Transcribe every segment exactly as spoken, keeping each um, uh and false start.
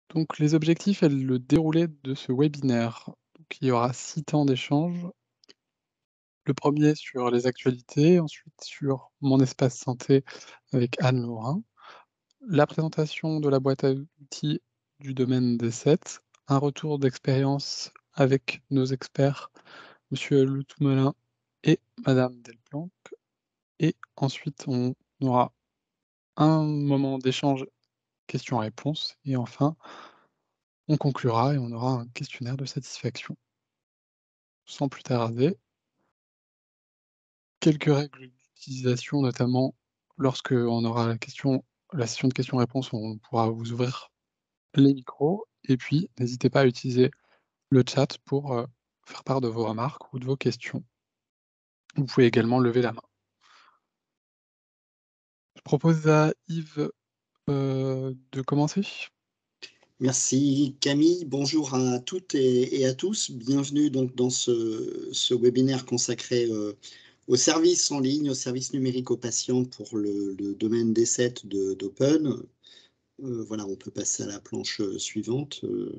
Donc les objectifs et le déroulé de ce webinaire. Donc il y aura six temps d'échange. Le premier sur les actualités, ensuite sur mon espace santé avec Anne Laurin, la présentation de la boîte à outils du domaine des sept, un retour d'expérience avec nos experts, monsieur Le Toumelin et madame Delplanque, et ensuite on aura un moment d'échange questions-réponses et enfin on conclura et on aura un questionnaire de satisfaction. Sans plus tarder, quelques règles d'utilisation, notamment lorsque on aura la question la session de questions-réponses, on pourra vous ouvrir les micros et puis n'hésitez pas à utiliser le chat pour, heu, faire part de vos remarques ou de vos questions. Vous pouvez également lever la main. Je propose à Yves, heu, de commencer. Merci Camille, bonjour à toutes et et à tous. Bienvenue donc dans ce ce webinaire consacré, heu, aux services en ligne, aux services numériques aux patients pour le le domaine des sept de d'Open. Heu, voilà, on peut passer à la planche, heu, suivante, heu,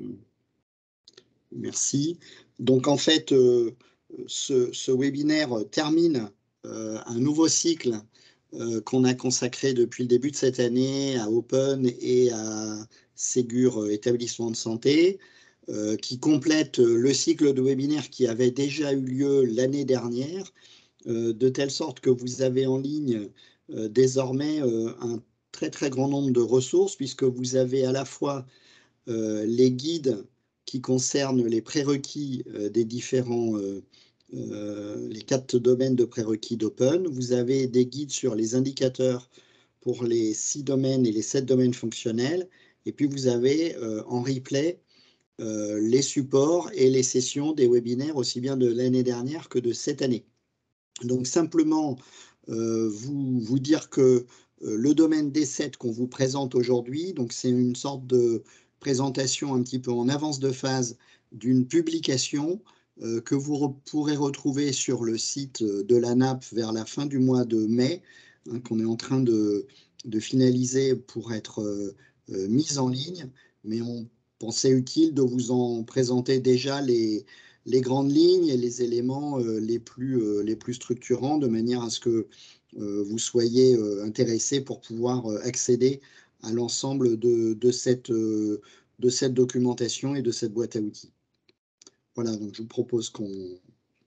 merci. Donc en fait, heu, ce ce webinaire termine, heu, un nouveau cycle, heu, qu'on a consacré depuis le début de cette année à Open et à Ségur, heu, établissements de santé, heu, qui complète, heu, le cycle de webinaires qui avait déjà eu lieu l'année dernière, heu, de telle sorte que vous avez en ligne, heu, désormais, heu, un très, très grand nombre de ressources puisque vous avez à la fois, heu, les guides qui concernent les prérequis, heu, des différents, heu heu, les quatre domaines de prérequis d'Open. Vous avez des guides sur les indicateurs pour les six domaines et les sept domaines fonctionnels et puis vous avez, heu, en replay, heu, les supports et les sessions des webinaires aussi bien de l'année dernière que de cette année. Donc simplement, heu, vous vous dire que, heu, le domaine des sept qu'on vous présente aujourd'hui, donc c'est une sorte de présentation un petit peu en avance de phase d'une publication, heu, que vous re pourrez retrouver sur le site, heu, de l'A N A P vers la fin du mois de mai, hein, qu'on est en train de de finaliser pour être, heu heu, mise en ligne. Mais on pensait utile de vous en présenter déjà les les grandes lignes et les éléments, heu, les plus, heu, les plus structurants de manière à ce que, heu, vous soyez, heu, intéressés pour pouvoir, heu, accéder à l'ensemble de de cette, heu, de cette documentation et de cette boîte à outils. Voilà, donc je vous propose qu'on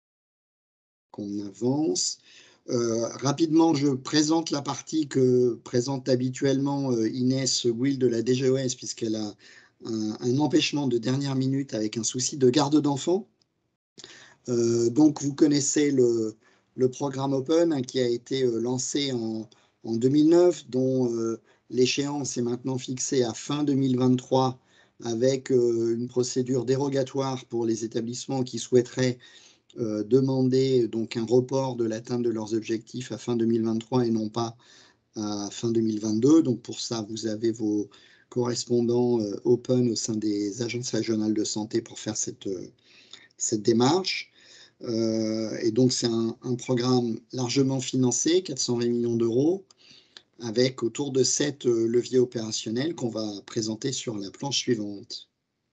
qu'on avance. Heu, rapidement, je présente la partie que présente habituellement, heu, Inès Gouil de la D G O S puisqu'elle a un un empêchement de dernière minute avec un souci de garde d'enfant. Heu, donc vous connaissez le le programme Open, hein, qui a été, heu, lancé en en deux mille neuf, dont, heu, l'échéance est maintenant fixée à fin deux mille vingt-trois avec, heu, une procédure dérogatoire pour les établissements qui souhaiteraient, heu, demander donc un report de l'atteinte de leurs objectifs à fin deux mille vingt-trois et non pas à fin deux mille vingt-deux. Donc pour ça, vous avez vos correspondants, heu, Open au sein des agences régionales de santé pour faire cette, heu, cette démarche. Heu et donc c'est un un programme largement financé, quatre cent vingt millions d'euros, avec autour de sept, heu, leviers opérationnels qu'on va présenter sur la planche suivante.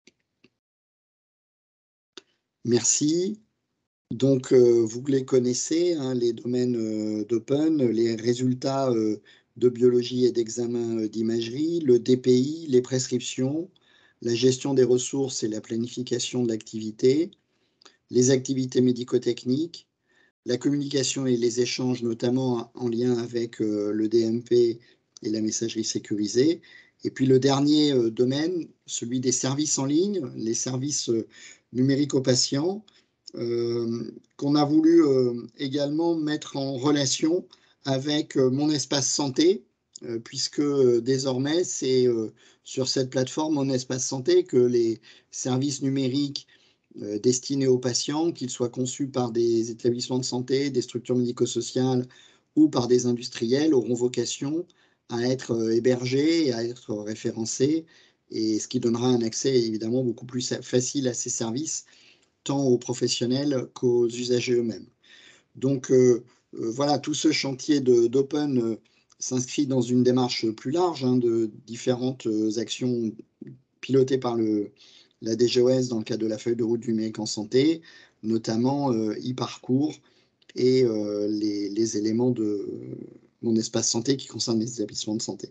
Merci. Donc, heu, vous les connaissez, hein, les domaines, heu, d'Open, les résultats, heu, de biologie et d'examen, heu, d'imagerie, le D P I, les prescriptions, la gestion des ressources et la planification de l'activité, les activités médico-techniques, la communication et les échanges, notamment en lien avec, heu, le D M P et la messagerie sécurisée. Et puis le dernier, heu, domaine, celui des services en ligne, les services, heu, numériques aux patients, hem, qu'on a voulu, heu, également mettre en relation avec, heu, Mon Espace Santé, heu, puisque, heu, désormais, c'est, heu, sur cette plateforme Mon Espace Santé que les services numériques, heu, destinés aux patients, qu'ils soient conçus par des établissements de santé, des structures médico-sociales ou par des industriels, auront vocation à être, heu, hébergés et à être référencés et ce qui donnera un accès évidemment beaucoup plus facile à ces services, tant aux professionnels qu'aux usagers eux-mêmes. Donc, heu heu, voilà, tout ce chantier de d'Open, heu, s'inscrit dans une démarche plus large, hein, de différentes, heu, actions pilotée par le, la D G O S dans le cadre de la feuille de route du numérique en santé, notamment euh, e-parcours et euh, les, les éléments de mon espace santé qui concernent les établissements de santé.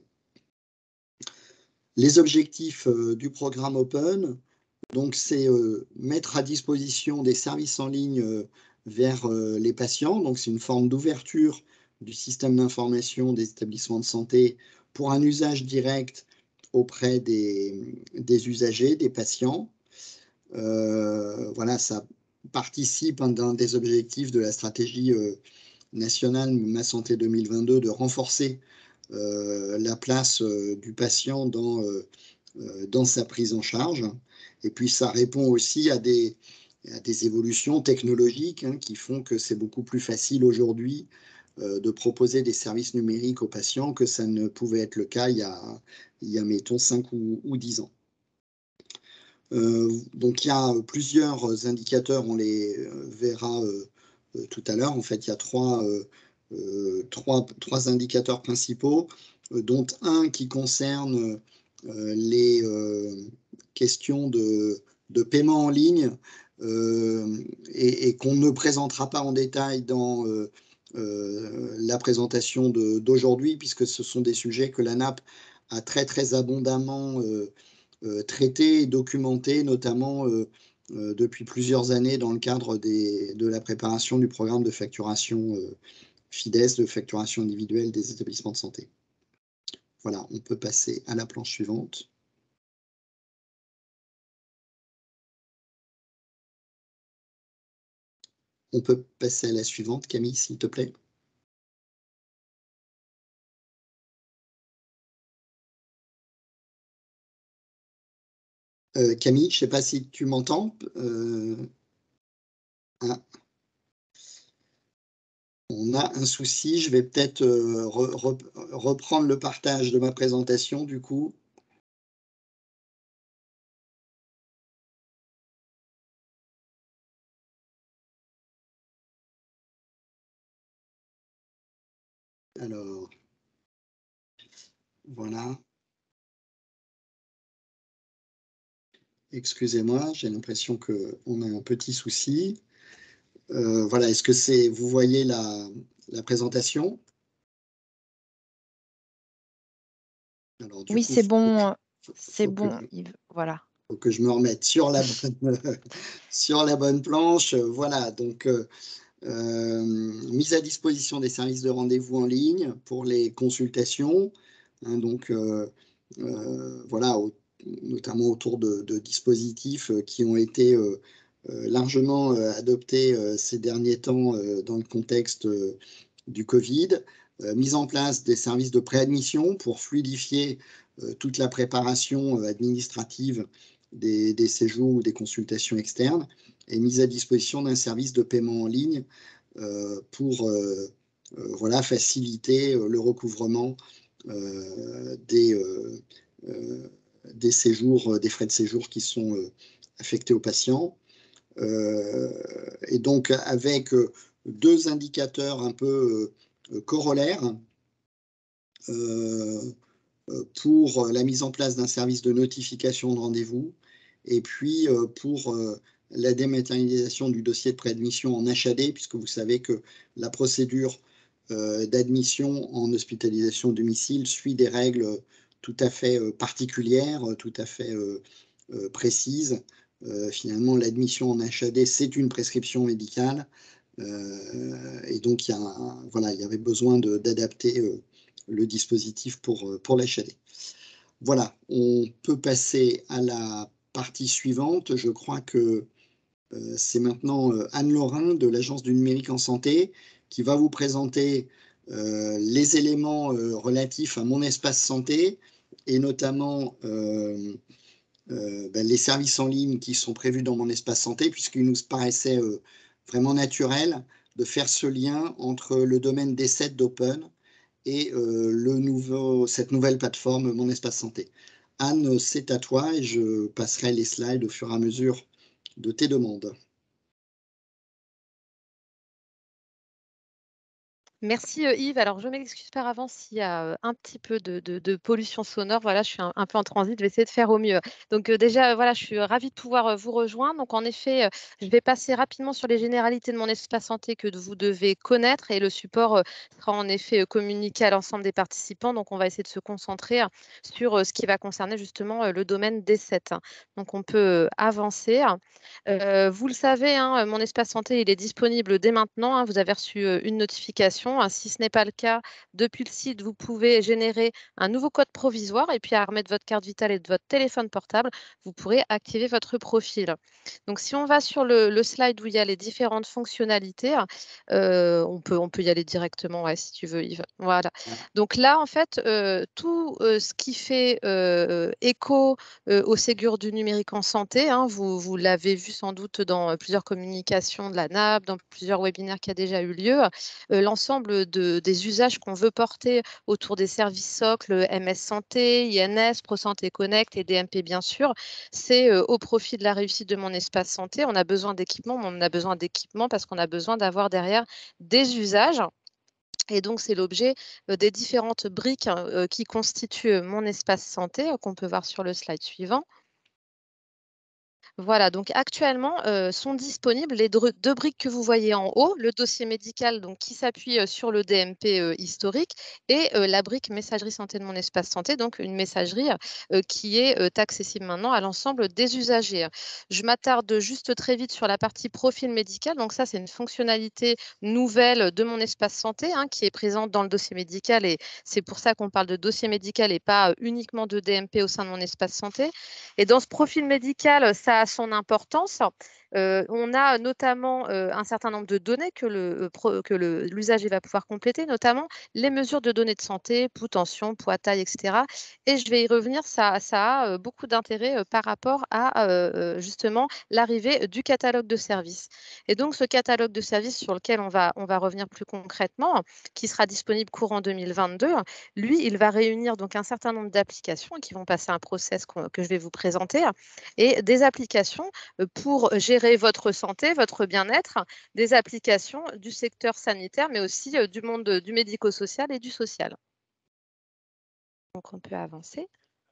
Les objectifs euh, du programme Open, donc c'est euh, mettre à disposition des services en ligne euh, vers euh, les patients, donc c'est une forme d'ouverture du système d'information des établissements de santé pour un usage direct auprès des, des usagers, des patients. Euh, voilà, ça participe hein, d'un des objectifs de la stratégie euh, nationale Ma Santé deux mille vingt-deux de renforcer euh, la place euh, du patient dans, euh, euh, dans sa prise en charge. Et puis ça répond aussi à des, à des évolutions technologiques hein, qui font que c'est beaucoup plus facile aujourd'hui euh, de proposer des services numériques aux patients que ça ne pouvait être le cas il y a, il y a mettons, cinq ou, ou dix ans. Euh, donc il y a plusieurs indicateurs, on les verra euh, euh, tout à l'heure. En fait, il y a trois, euh, euh, trois, trois indicateurs principaux, euh, dont un qui concerne euh, les euh, questions de, de paiement en ligne euh, et, et qu'on ne présentera pas en détail dans euh, euh, la présentation d'aujourd'hui, puisque ce sont des sujets que la N A P a très très abondamment euh, Euh, traité et documenté, notamment euh, euh, depuis plusieurs années dans le cadre des, de la préparation du programme de facturation euh, FIDES, de facturation individuelle des établissements de santé. Voilà, on peut passer à la planche suivante. On peut passer à la suivante, Camille, s'il te plaît. Euh, Camille, je ne sais pas si tu m'entends. Euh, ah. On a un souci, je vais peut-être euh, re, re, reprendre le partage de ma présentation du coup. Alors, voilà. Excusez-moi, j'ai l'impression qu'on a un petit souci. Euh, voilà, est-ce que c'est, vous voyez la, la présentation? Alors, du Oui, coup, c'est faut, bon, faut, c'est faut que bon, je, Yves, voilà. faut que je me remette sur la bonne, sur la bonne planche. Voilà, donc euh, euh, mise à disposition des services de rendez-vous en ligne pour les consultations. Hein, donc, euh, euh, voilà, au, notamment autour de, de dispositifs qui ont été euh, euh, largement euh, adoptés euh, ces derniers temps euh, dans le contexte euh, du Covid. Euh, mise en place des services de préadmission pour fluidifier euh, toute la préparation euh, administrative des, des séjours ou des consultations externes, et mise à disposition d'un service de paiement en ligne euh, pour euh, euh, voilà, faciliter euh, le recouvrement euh, des, euh, euh, des séjours, des frais de séjour qui sont euh, affectés aux patients. Euh, et donc avec euh, deux indicateurs un peu euh, corollaires euh, pour la mise en place d'un service de notification de rendez-vous et puis euh, pour euh, la dématérialisation du dossier de préadmission en H A D, puisque vous savez que la procédure euh, d'admission en hospitalisation domicile suit des règles tout à fait euh, particulières, tout à fait euh, euh, précises. Euh, finalement, l'admission en H A D, c'est une prescription médicale. Euh, et donc, il y, a un, voilà, il y avait besoin d'adapter euh, le dispositif pour, pour l'H A D. Voilà, on peut passer à la partie suivante. Je crois que euh, c'est maintenant euh, Anne Laurin de l'Agence du numérique en santé qui va vous présenter euh, les éléments euh, relatifs à mon espace santé et notamment euh, euh, ben, les services en ligne qui sont prévus dans mon espace santé, puisqu'il nous paraissait euh, vraiment naturel de faire ce lien entre le domaine des sets d'Open et euh, le nouveau, cette nouvelle plateforme Mon Espace Santé. Anne, c'est à toi et je passerai les slides au fur et à mesure de tes demandes. Merci, heu, Yves. Alors je m'excuse par avance s'il y a, heu, un petit peu de de de pollution sonore. Voilà, je suis un un peu en transit, je vais essayer de faire au mieux. Donc, heu, déjà, heu, voilà, je suis ravie de pouvoir, heu, vous rejoindre. Donc en effet, heu, je vais passer rapidement sur les généralités de mon espace santé que d vous devez connaître et le support, heu, sera en effet, heu, communiqué à l'ensemble des participants. Donc on va essayer de se concentrer hein, sur, heu, ce qui va concerner justement, heu, le domaine des sept. Donc on peut, heu, avancer. Heu, vous le savez, hein, mon espace santé, il est disponible dès maintenant, hein. Vous avez reçu, heu, une notification. Si ce n'est pas le cas, depuis le site, vous pouvez générer un nouveau code provisoire et puis à remettre votre carte vitale et de votre téléphone portable, vous pourrez activer votre profil. Donc si on va sur le le slide où il y a les différentes fonctionnalités, heu, on peut on peut y aller directement, ouais, si tu veux, Yves. Voilà. Voilà. Donc là, en fait, heu, tout, heu, ce qui fait, heu, écho, heu, au Ségur du numérique en santé, hein, vous vous l'avez vu sans doute dans, heu, plusieurs communications de la NAP, dans plusieurs webinaires qui a déjà eu lieu. Heu, l'ensemble de des usages qu'on veut porter autour des services socles, M S Santé, I N S, ProSanté Connect et D M P bien sûr, c'est, heu, au profit de la réussite de mon espace santé. On a besoin d'équipements, mais on a besoin d'équipements parce qu'on a besoin d'avoir derrière des usages et donc c'est l'objet, heu, des différentes briques, heu, qui constituent mon espace santé, qu'on peut voir sur le slide suivant. Voilà, donc actuellement, heu, sont disponibles les dre deux briques que vous voyez en haut, le dossier médical donc qui s'appuie, heu, sur le D M P, heu, historique et heu, la brique messagerie santé de mon espace santé, donc une messagerie, heu, qui est, heu, accessible maintenant à l'ensemble des usagers. Je m'attarde juste très vite sur la partie profil médical, donc ça, c'est une fonctionnalité nouvelle de mon espace santé, hein, qui est présente dans le dossier médical et c'est pour ça qu'on parle de dossier médical et pas uniquement de D M P au sein de mon espace santé et dans ce profil médical, ça a son importance. Heu, on a notamment, heu, un certain nombre de données que le, heu, pro que le l'usager va pouvoir compléter, notamment les mesures de données de santé, pouls, tension, poids, taille et cetera et je vais y revenir, ça ça a, heu, beaucoup d'intérêt, heu, par rapport à, heu heu, justement l'arrivée du catalogue de services et donc ce catalogue de services sur lequel on va on va revenir plus concrètement, qui sera disponible courant deux mille vingt-deux, lui, il va réunir donc un certain nombre d'applications qui vont passer un process qu'on que je vais vous présenter et des applications, heu, pour gérer votre santé, votre bien-être, des applications du secteur sanitaire, mais aussi, heu, du monde, heu, du médico-social et du social. Donc on peut avancer.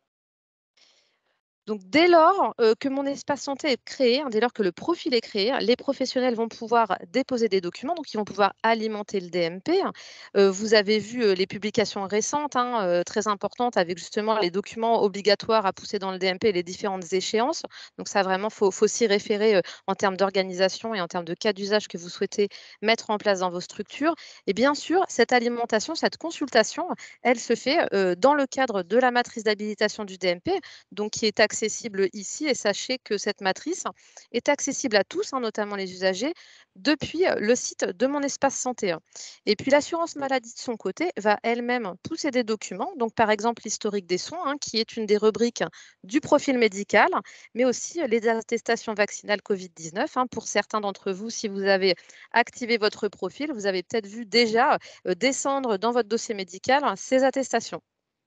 Donc dès lors, heu, que mon espace santé est créé, hein, dès lors que le profil est créé, les professionnels vont pouvoir déposer des documents, donc ils vont pouvoir alimenter le D M P. Heu, vous avez vu, heu, les publications récentes, hein, heu, très importantes avec justement les documents obligatoires à pousser dans le D M P et les différentes échéances. Donc ça vraiment, faut faut s'y référer, heu, en termes d'organisation et en termes de cas d'usage que vous souhaitez mettre en place dans vos structures et bien sûr, cette alimentation, cette consultation, elle se fait, heu, dans le cadre de la matrice d'habilitation du D M P, donc qui est accessible ici et sachez que cette matrice est accessible à tous, hein, notamment les usagers, depuis le site de mon espace santé. Et puis l'assurance maladie de son côté va elle-même pousser des documents, donc par exemple l'historique des soins, hein, qui est une des rubriques du profil médical, mais aussi les attestations vaccinales covid dix-neuf, hein. Pour certains d'entre vous, si vous avez activé votre profil, vous avez peut-être vu déjà, heu, descendre dans votre dossier médical ces attestations.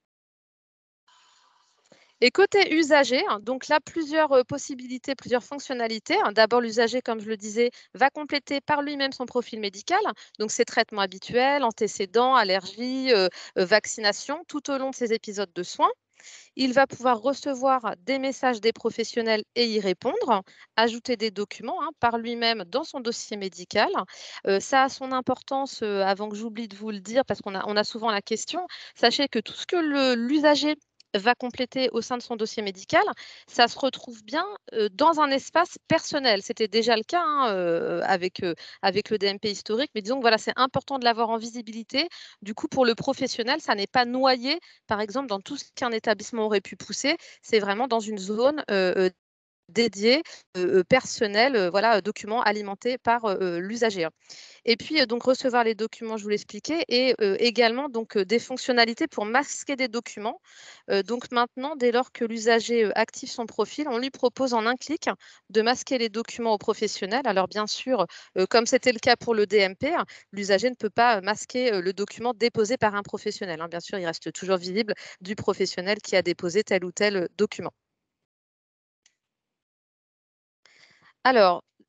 Et côté usager, donc là, plusieurs, heu, possibilités, plusieurs fonctionnalités. D'abord, l'usager, comme je le disais, va compléter par lui-même son profil médical, donc ses traitements habituels, antécédents, allergies, heu heu, vaccinations, tout au long de ses épisodes de soins. Il va pouvoir recevoir des messages des professionnels et y répondre, ajouter des documents, hein, par lui-même dans son dossier médical. Heu, ça a son importance, heu, avant que j'oublie de vous le dire, parce qu'on a on a souvent la question. Sachez que tout ce que le l'usager va compléter au sein de son dossier médical, ça se retrouve bien, heu, dans un espace personnel. C'était déjà le cas, hein, heu, avec, heu, avec le D M P historique, mais disons que voilà, c'est important de l'avoir en visibilité. Du coup, pour le professionnel, ça n'est pas noyé, par exemple, dans tout ce qu'un établissement aurait pu pousser. C'est vraiment dans une zone, heu heu, dédiée, heu heu, personnelle, heu, voilà, document alimenté par, heu, l'usager, hein. Et puis, heu, donc recevoir les documents, je vous l'expliquais et heu, également donc heu, des fonctionnalités pour masquer des documents. Heu, donc maintenant, dès lors que l'usager, heu, active son profil, on lui propose en un clic de masquer les documents aux professionnels. Alors bien sûr, heu, comme c'était le cas pour le D M P, l'usager ne peut pas masquer, heu, le document déposé par un professionnel, hein. Bien sûr, il reste toujours visible du professionnel qui a déposé tel ou tel, heu, document. Alors,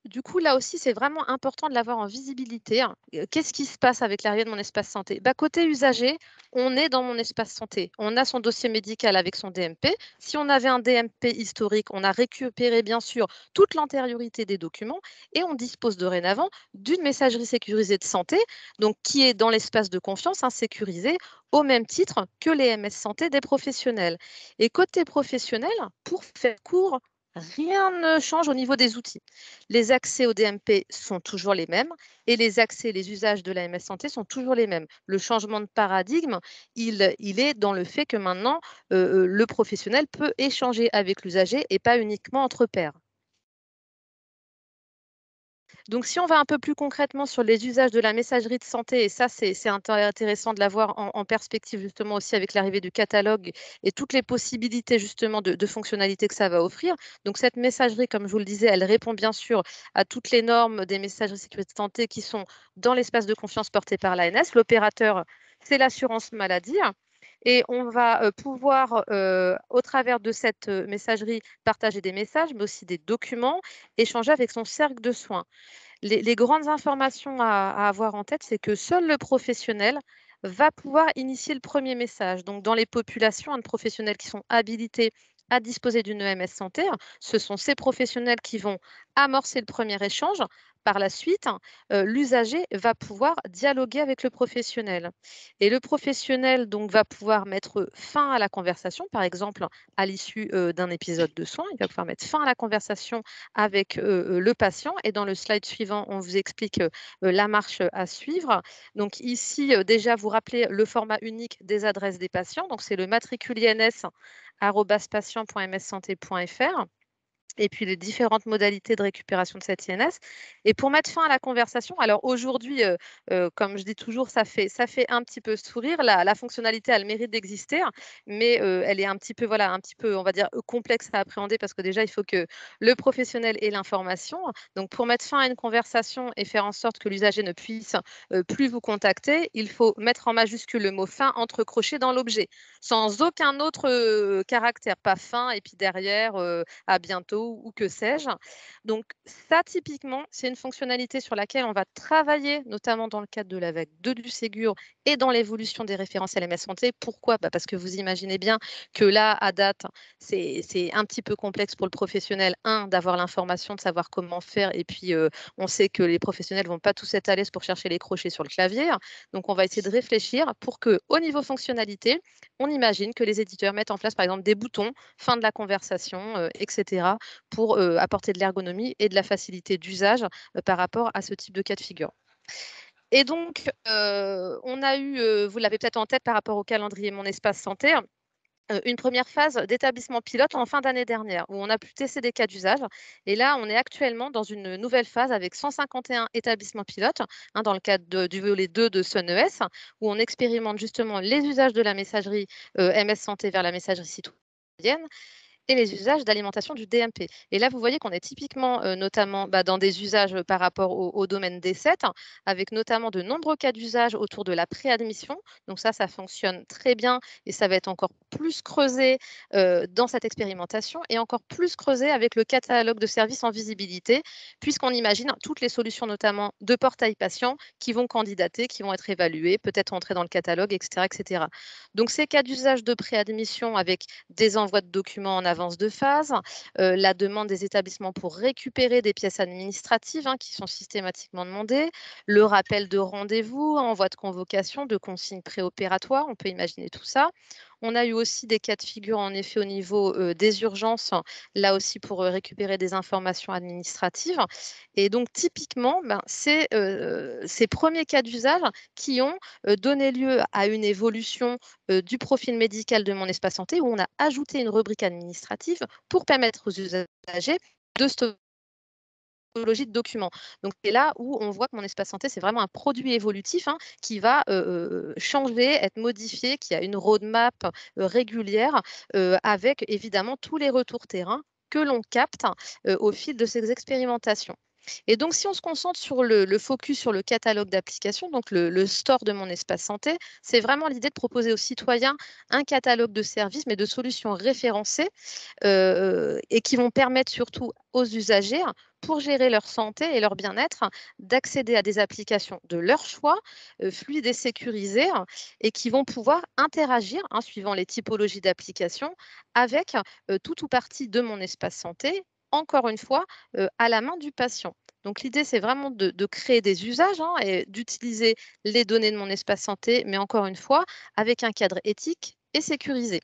Du coup, là aussi, c'est vraiment important de l'avoir en visibilité, hein. Euh, Qu'est-ce qui se passe avec l'arrivée de mon espace santé? Bah, côté usager, on est dans mon espace santé. On a son dossier médical avec son D M P. Si on avait un D M P historique, on a récupéré bien sûr toute l'antériorité des documents et on dispose dorénavant d'une messagerie sécurisée de santé, donc qui est dans l'espace de confiance, hein, sécurisé au même titre que les M S santé des professionnels. Et côté professionnel, pour faire court, rien ne change au niveau des outils. Les accès au D M P sont toujours les mêmes et les accès, les usages de la M S Santé sont toujours les mêmes. Le changement de paradigme, il, il est dans le fait que maintenant, euh, euh, le professionnel peut échanger avec l'usager et pas uniquement entre pairs. Donc, si on va un peu plus concrètement sur les usages de la messagerie de santé, et ça, c'est c'est inté- intéressant de l'avoir en, en perspective justement aussi avec l'arrivée du catalogue et toutes les possibilités justement de, de fonctionnalités que ça va offrir. Donc, cette messagerie, comme je vous le disais, elle répond bien sûr à toutes les normes des messageries sécurité de santé qui sont dans l'espace de confiance porté par l'A N S. L'opérateur, c'est l'assurance maladie. Et on va euh, pouvoir, euh, au travers de cette euh, messagerie, partager des messages, mais aussi des documents, échanger avec son cercle de soins. Les, les grandes informations à, à avoir en tête, c'est que seul le professionnel va pouvoir initier le premier message. Donc, dans les populations, de professionnels qui sont habilités à disposer d'une E M S santé, ce sont ces professionnels qui vont amorcer le premier échange. Par la suite, euh, l'usager va pouvoir dialoguer avec le professionnel. Et le professionnel donc, va pouvoir mettre fin à la conversation, par exemple, à l'issue euh, d'un épisode de soins. Il va pouvoir mettre fin à la conversation avec euh, le patient. Et dans le slide suivant, on vous explique euh, la marche à suivre. Donc ici, euh, déjà, vous rappelez le format unique des adresses des patients. Donc c'est le matricule I N S arobase patient point m s santé point f r. Et puis les différentes modalités de récupération de cette I N S. Et pour mettre fin à la conversation, alors aujourd'hui, euh, euh, comme je dis toujours, ça fait, ça fait un petit peu sourire. La, la fonctionnalité a le mérite d'exister, hein, mais euh, elle est un petit peu, voilà, un petit peu, on va dire, complexe à appréhender parce que déjà, il faut que le professionnel ait l'information. Donc, pour mettre fin à une conversation et faire en sorte que l'usager ne puisse euh, plus vous contacter, il faut mettre en majuscule le mot fin entrecroché dans l'objet, sans aucun autre euh, caractère, pas fin, et puis derrière, euh, à bientôt ou que sais-je. Donc ça, typiquement, c'est une fonctionnalité sur laquelle on va travailler, notamment dans le cadre de la vague deux du Ségur et dans l'évolution des référentiels M S Santé. Pourquoi? Bah parce que vous imaginez bien que là, à date, c'est un petit peu complexe pour le professionnel, un, d'avoir l'information, de savoir comment faire, et puis euh, on sait que les professionnels ne vont pas tous être à l'aise pour chercher les crochets sur le clavier. Donc on va essayer de réfléchir pour que, au niveau fonctionnalité, on imagine que les éditeurs mettent en place, par exemple, des boutons, fin de la conversation, euh, et cetera, pour euh, apporter de l'ergonomie et de la facilité d'usage euh, par rapport à ce type de cas de figure. Et donc, euh, on a eu, euh, vous l'avez peut-être en tête par rapport au calendrier Mon Espace Santé, euh, une première phase d'établissement pilote en fin d'année dernière, où on a pu tester des cas d'usage. Et là, on est actuellement dans une nouvelle phase avec cent cinquante et un établissements pilotes, hein, dans le cadre de, du volet deux de Sun E S, où on expérimente justement les usages de la messagerie euh, M S Santé vers la messagerie citoyenne et les usages d'alimentation du D M P. Et là, vous voyez qu'on est typiquement, euh, notamment bah, dans des usages euh, par rapport au, au domaine D sept, hein, avec notamment de nombreux cas d'usage autour de la préadmission. Donc ça, ça fonctionne très bien et ça va être encore plus creusé euh, dans cette expérimentation et encore plus creusé avec le catalogue de services en visibilité, puisqu'on imagine toutes les solutions, notamment de portail patient, qui vont candidater, qui vont être évaluées, peut-être entrer dans le catalogue, et cetera, et cetera. Donc ces cas d'usage de préadmission avec des envois de documents en avance de phase, euh, la demande des établissements pour récupérer des pièces administratives, hein, qui sont systématiquement demandées, le rappel de rendez-vous, envoi de convocation, de consignes préopératoires, on peut imaginer tout ça. On a eu aussi des cas de figure, en effet, au niveau euh, des urgences, là aussi pour euh, récupérer des informations administratives. Et donc, typiquement, ben, c'est euh, ces premiers cas d'usage qui ont euh, donné lieu à une évolution euh, du profil médical de Mon Espace Santé, où on a ajouté une rubrique administrative pour permettre aux usagers de stocker de documents. Donc, c'est là où on voit que Mon Espace Santé, c'est vraiment un produit évolutif, hein, qui va euh, changer, être modifié, qui a une roadmap euh, régulière euh, avec évidemment tous les retours terrain que l'on capte euh, au fil de ces expérimentations. Et donc, si on se concentre sur le, le focus sur le catalogue d'applications, donc le, le store de mon espace santé, c'est vraiment l'idée de proposer aux citoyens un catalogue de services, mais de solutions référencées euh, et qui vont permettre surtout aux usagers, pour gérer leur santé et leur bien-être, d'accéder à des applications de leur choix, euh, fluides et sécurisées, et qui vont pouvoir interagir, hein, suivant les typologies d'applications, avec euh, tout ou partie de mon espace santé, encore une fois, euh, à la main du patient. Donc l'idée, c'est vraiment de, de créer des usages, hein, et d'utiliser les données de mon espace santé, mais encore une fois, avec un cadre éthique et sécurisé.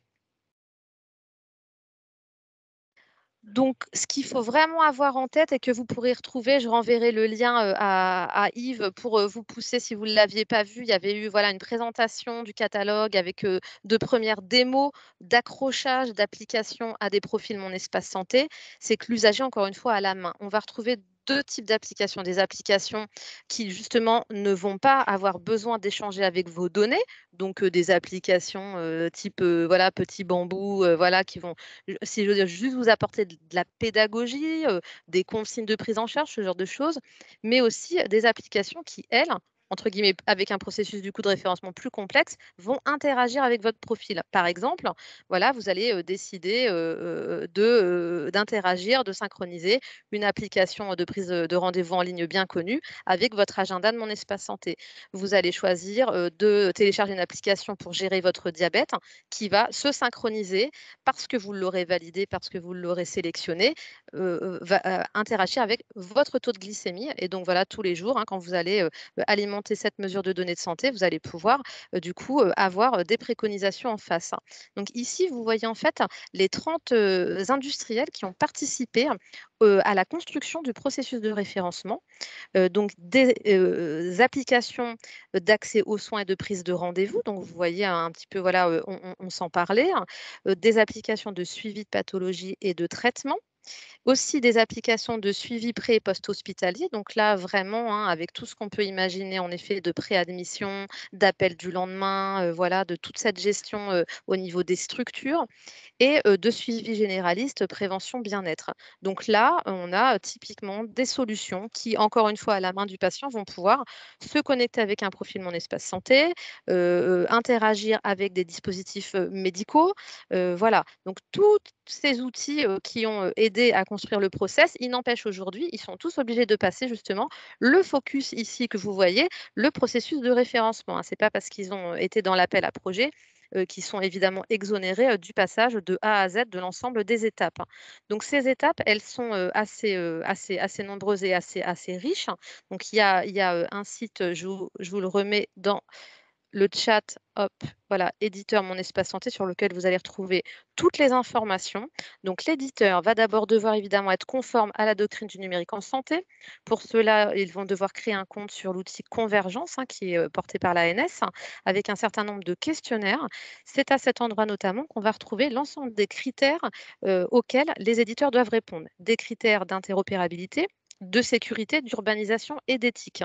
Donc, ce qu'il faut vraiment avoir en tête et que vous pourrez retrouver, je renverrai le lien euh, à, à Yves pour euh, vous pousser si vous ne l'aviez pas vu. Il y avait eu voilà, une présentation du catalogue avec euh, de premières démos d'accrochage d'applications à des profils Mon Espace Santé. C'est que l'usager, encore une fois, à la main. On va retrouver deux types d'applications. Des applications qui, justement, ne vont pas avoir besoin d'échanger avec vos données. Donc, euh, des applications euh, type euh, voilà, Petit Bambou, euh, voilà, qui vont si je veux dire, juste vous apporter de la pédagogie, euh, des consignes de prise en charge, ce genre de choses, mais aussi des applications qui, elles, entre guillemets, avec un processus du coup de référencement plus complexe, vont interagir avec votre profil. Par exemple, voilà, vous allez euh, décider euh, de, euh, d'interagir, de synchroniser une application de prise de, de rendez-vous en ligne bien connue avec votre agenda de Mon Espace Santé. Vous allez choisir euh, de télécharger une application pour gérer votre diabète qui va se synchroniser parce que vous l'aurez validé, parce que vous l'aurez sélectionné, euh, va euh, interagir avec votre taux de glycémie. Et donc voilà, tous les jours, hein, quand vous allez euh, alimenter cette mesure de données de santé, vous allez pouvoir euh, du coup euh, avoir euh, des préconisations en face, hein. Donc ici, vous voyez en fait les trente euh, industriels qui ont participé euh, à la construction du processus de référencement. Euh, donc des euh, applications d'accès aux soins et de prise de rendez-vous. Donc vous voyez un petit peu, voilà, euh, on, on- on s'en parlait, hein. Euh, des applications de suivi de pathologie et de traitement. Aussi des applications de suivi pré et post-hospitalier. Donc là, vraiment, hein, avec tout ce qu'on peut imaginer, en effet, de préadmission, d'appel du lendemain, euh, voilà, de toute cette gestion euh, au niveau des structures et euh, de suivi généraliste, prévention, bien-être. Donc là, on a euh, typiquement des solutions qui, encore une fois, à la main du patient, vont pouvoir se connecter avec un profil Mon Espace Santé, euh, interagir avec des dispositifs euh, médicaux. Euh, voilà. Donc tous ces outils euh, qui ont euh, aidé à construire le process, il n'empêche aujourd'hui, ils sont tous obligés de passer justement le focus ici que vous voyez, le processus de référencement, hein. Ce n'est pas parce qu'ils ont euh, été dans l'appel à projet euh, qui sont évidemment exonérés euh, du passage de A à Z de l'ensemble des étapes, hein. Donc ces étapes, elles sont euh, assez, euh, assez, assez nombreuses et assez, assez riches, hein. Donc il y a, il y a euh, un site, je vous, je vous le remets dans le chat, hop, voilà, éditeur Mon Espace Santé, sur lequel vous allez retrouver toutes les informations. Donc l'éditeur va d'abord devoir évidemment être conforme à la doctrine du numérique en santé. Pour cela, ils vont devoir créer un compte sur l'outil Convergence, hein, qui est euh, porté par l'A N S, hein, avec un certain nombre de questionnaires. C'est à cet endroit notamment qu'on va retrouver l'ensemble des critères euh, auxquels les éditeurs doivent répondre. Des critères d'interopérabilité, de sécurité, d'urbanisation et d'éthique.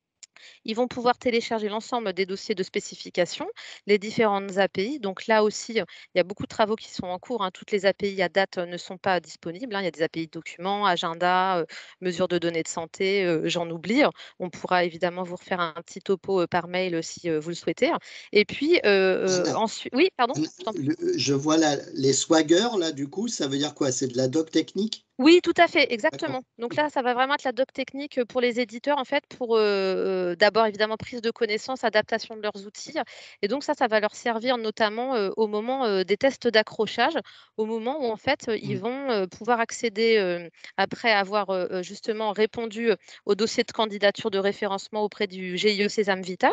Ils vont pouvoir télécharger l'ensemble des dossiers de spécification, les différentes A P I. Donc là aussi, euh, il y a beaucoup de travaux qui sont en cours, hein. Toutes les A P I à date euh, ne sont pas disponibles, hein. Il y a des A P I de documents, agenda, euh, mesures de données de santé, euh, j'en oublie. On pourra évidemment vous refaire un petit topo euh, par mail euh, si euh, vous le souhaitez. Et puis euh, euh, Anna, ensuite, oui, pardon, Anna, je t'en prie. le- je vois là les Swagger, là, du coup, ça veut dire quoi? C'est de la doc technique? Oui, tout à fait, D'accord. exactement. Donc là, ça va vraiment être la doc technique pour les éditeurs, en fait, pour euh, euh, d'abord, évidemment, prise de connaissances, adaptation de leurs outils. Et donc ça, ça va leur servir notamment euh, au moment euh, des tests d'accrochage, au moment où, en fait, euh, ils Mm. vont euh, pouvoir accéder, euh, après avoir euh, euh, justement répondu euh, au dossier de candidature de référencement auprès du G I E Sésame Vital,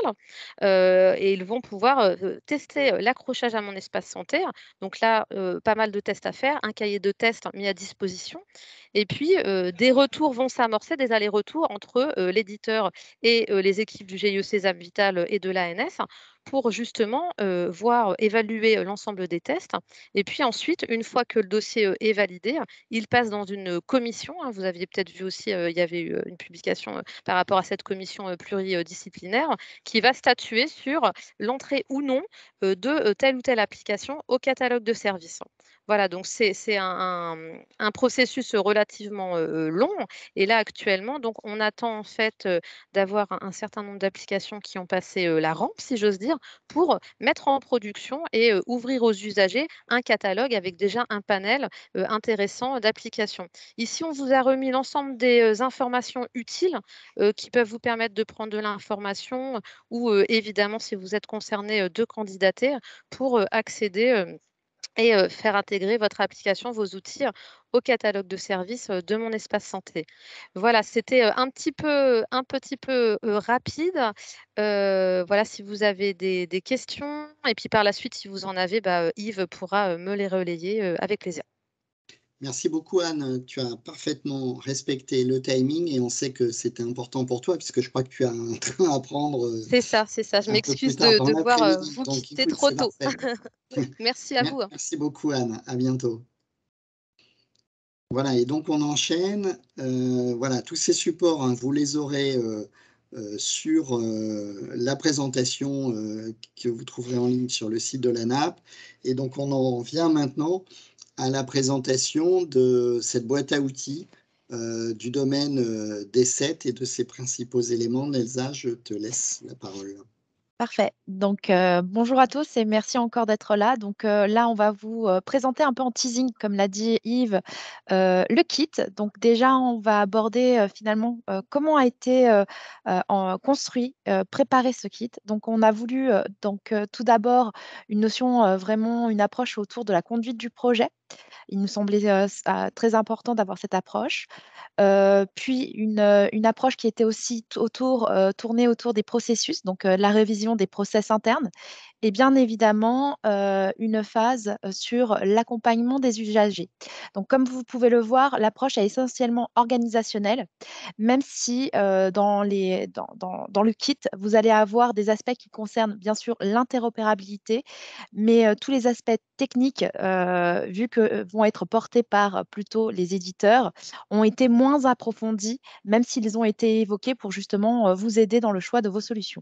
euh, et ils vont pouvoir euh, tester euh, l'accrochage à Mon Espace Santé. Donc là, euh, pas mal de tests à faire, un cahier de tests mis à disposition. Et puis, euh, des retours vont s'amorcer, des allers-retours entre euh, l'éditeur et euh, les équipes du G I E Sésame Vital et de l'A N S pour justement euh, voir, évaluer euh, l'ensemble des tests. Et puis ensuite, une fois que le dossier euh, est validé, il passe dans une commission, hein. Vous aviez peut-être vu aussi, euh, il y avait eu euh, une publication euh, par rapport à cette commission euh, pluridisciplinaire qui va statuer sur l'entrée ou non euh, de euh, telle ou telle application au catalogue de services. Voilà, donc c'est c'est un, un- un processus relativement euh, long. Et là, actuellement, donc, on attend en fait euh, d'avoir un, un certain nombre d'applications qui ont passé euh, la rampe, si j'ose dire, pour mettre en production et euh, ouvrir aux usagers un catalogue avec déjà un panel euh, intéressant d'applications. Ici, on vous a remis l'ensemble des euh, informations utiles euh, qui peuvent vous permettre de prendre de l'information ou euh, évidemment, si vous êtes concerné, euh, de candidater pour euh, accéder euh, et euh, faire intégrer votre application, vos outils euh, au catalogue de services euh, de mon espace santé. Voilà, c'était euh, un petit peu, un petit peu euh, rapide. Euh, voilà, si vous avez des, des questions, et puis par la suite, si vous en avez, bah, euh, Yves pourra euh, me les relayer euh, avec plaisir. Merci beaucoup, Anne. Tu as parfaitement respecté le timing et on sait que c'était important pour toi puisque je crois que tu as un train à prendre euh, C'est ça, c'est ça. Je un peu plus m'excuse tard de dans devoir euh, l'après-midi. vous Donc, quitter écoute, trop c'est tôt. parfait. Merci à vous. Merci beaucoup, Anne. À bientôt. Voilà, et donc on enchaîne. Euh, voilà, tous ces supports, hein, vous les aurez euh, euh, sur euh, la présentation euh, que vous trouverez en ligne sur le site de l'A N A P. Et donc on en vient maintenant à la présentation de cette boîte à outils euh, du domaine euh, des sept et de ses principaux éléments. Nelsa, je te laisse la parole. Parfait. Donc, euh, bonjour à tous et merci encore d'être là. Donc, euh, là, on va vous euh, présenter un peu en teasing, comme l'a dit Yves, euh, le kit. Donc, déjà, on va aborder euh, finalement euh, comment a été euh, euh, en- construit, euh, préparé ce kit. Donc, on a voulu, euh, donc, euh, tout d'abord, une notion, euh, vraiment, une approche autour de la conduite du projet. Il nous semblait euh, s- euh, très important d'avoir cette approche. Euh, puis une, euh, une approche qui était aussi t- autour, euh, tournée autour des processus, donc euh, la révision des process internes, et bien évidemment euh, une phase euh, sur l'accompagnement des usagers. Donc comme vous pouvez le voir, l'approche est essentiellement organisationnelle, même si euh, dans, les, dans, dans- dans le kit, vous allez avoir des aspects qui concernent bien sûr l'interopérabilité, mais euh, tous les aspects techniques, euh, vu que euh, vont être portés par euh, plutôt les éditeurs, ont été moins approfondis, même s'ils ont été évoqués pour justement euh, vous aider dans le choix de vos solutions.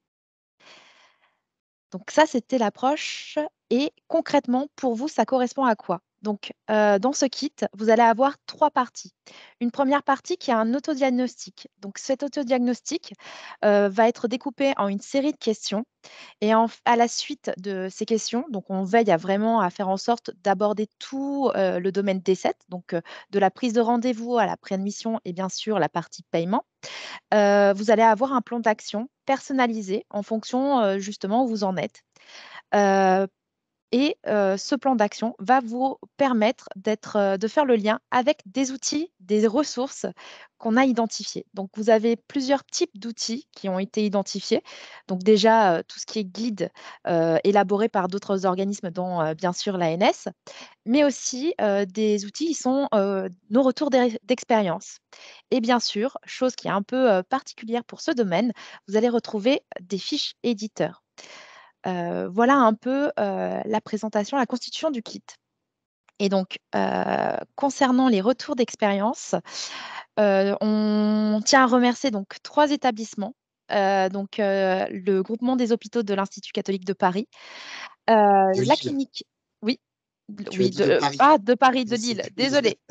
Donc ça, c'était l'approche. Et concrètement, pour vous, ça correspond à quoi? Donc, euh, dans ce kit, vous allez avoir trois parties. Une première partie qui est un autodiagnostic. Donc, cet autodiagnostic euh, va être découpé en une série de questions. Et en- à la suite de ces questions, donc on veille à vraiment à faire en sorte d'aborder tout euh, le domaine des sept, donc euh, de la prise de rendez-vous à la préadmission et bien sûr la partie paiement. Euh, vous allez avoir un plan d'action personnalisé en fonction euh, justement où vous en êtes. Euh, et euh, ce plan d'action va vous permettre d'être, euh, de faire le lien avec des outils, des ressources qu'on a identifiées. Donc, vous avez plusieurs types d'outils qui ont été identifiés. Donc, déjà, euh, tout ce qui est guide euh, élaboré par d'autres organismes, dont euh, bien sûr l'A N S, mais aussi euh, des outils qui sont euh, nos retours d'e- d'expérience. Et bien sûr, chose qui est un peu euh, particulière pour ce domaine, vous allez retrouver des fiches éditeurs. Euh, voilà un peu euh, la présentation, la constitution du kit. Et donc, euh, concernant les retours d'expérience, euh, on tient à remercier donc trois établissements. Euh, donc, euh, le groupement des hôpitaux de l'Institut catholique de Paris, euh, De la Lille. clinique, oui, Tu as oui, dit de, de euh, Paris. ah, de Paris, de Mais Lille, c'est- oui. désolée.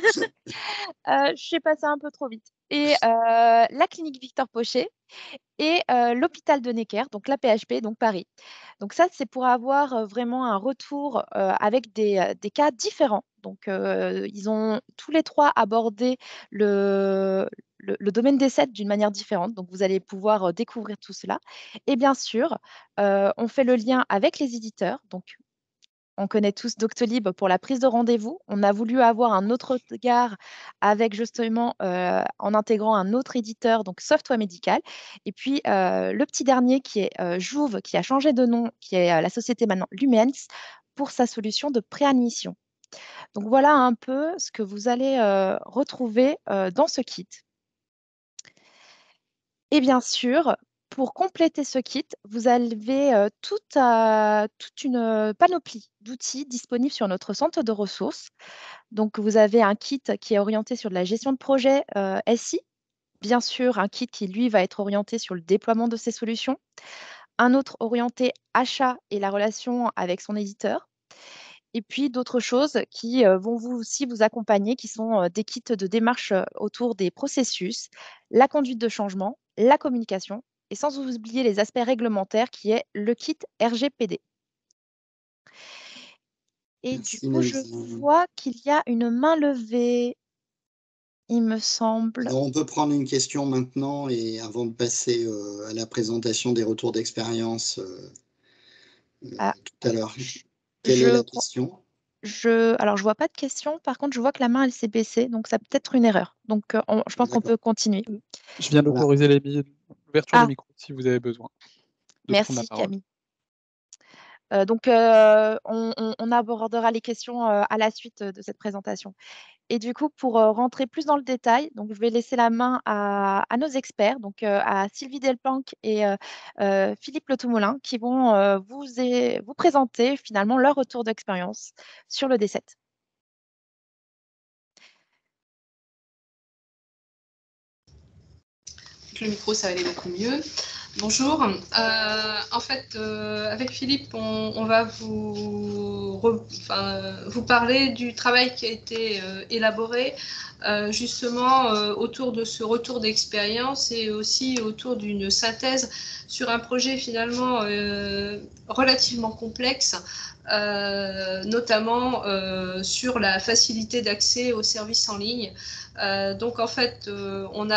Euh, je suis passée un peu trop vite. Et euh, la clinique Victor Pochet et euh, l'hôpital de Necker, donc la P H P, donc Paris. Donc ça, c'est pour avoir euh, vraiment un retour euh, avec des, euh, des cas différents. Donc euh, ils ont tous les trois abordé le, le, le domaine des sept d'une manière différente. Donc vous allez pouvoir euh, découvrir tout cela. Et bien sûr, euh, on fait le lien avec les éditeurs. Donc on connaît tous Doctolib pour la prise de rendez-vous. On a voulu avoir un autre regard avec justement euh, en intégrant un autre éditeur, donc Software Médical. Et puis euh, le petit dernier qui est euh, Jouve, qui a changé de nom, qui est euh, la société maintenant Lumens, pour sa solution de préadmission. Donc voilà un peu ce que vous allez euh, retrouver euh, dans ce kit. Et bien sûr, Pour compléter ce kit, vous avez euh, toute, euh, toute une euh, panoplie d'outils disponibles sur notre centre de ressources. Donc, vous avez un kit qui est orienté sur de la gestion de projet euh, S I, bien sûr, un kit qui, lui, va être orienté sur le déploiement de ces solutions, un autre orienté achat et la relation avec son éditeur, et puis d'autres choses qui euh, vont vous aussi vous accompagner, qui sont euh, des kits de démarche euh, autour des processus, la conduite de changement, la communication, et sans oublier les aspects réglementaires qui est le kit R G P D. Et du Merci coup, je Nelly. vois qu'il y a une main levée, il me semble. Alors, on peut prendre une question maintenant et avant de passer euh, à la présentation des retours d'expérience euh, euh, Ah, tout à l'heure. je, Quelle est je la crois- question? je, alors, je vois pas de question. Par contre, je vois que la main, elle s'est baissée. Donc, ça peut être une erreur. Donc, euh, on- je pense qu'on D'accord. peut continuer. Je viens Voilà. d'autoriser les mi- l'ouverture des Ah, micros si vous avez besoin de prendre la merci, parole. Camille. Euh, donc, euh, on, on- on abordera les questions euh, à la suite euh, de cette présentation. Et du coup, pour euh, rentrer plus dans le détail, donc je vais laisser la main à, à nos experts, donc euh, à Sylvie Delplanque et euh, euh, Philippe Le Toumoulin, qui vont euh, vous, é- vous présenter finalement leur retour d'expérience sur le D sept. Le micro, ça va aller beaucoup mieux. Bonjour. Euh, en fait, euh, avec Philippe, on, on va vous, re, enfin, vous parler du travail qui a été euh, élaboré euh, justement euh, autour de ce retour d'expérience et aussi autour d'une synthèse sur un projet finalement euh, relativement complexe, euh, notamment euh, sur la facilité d'accès aux services en ligne. Euh, donc en fait, euh, on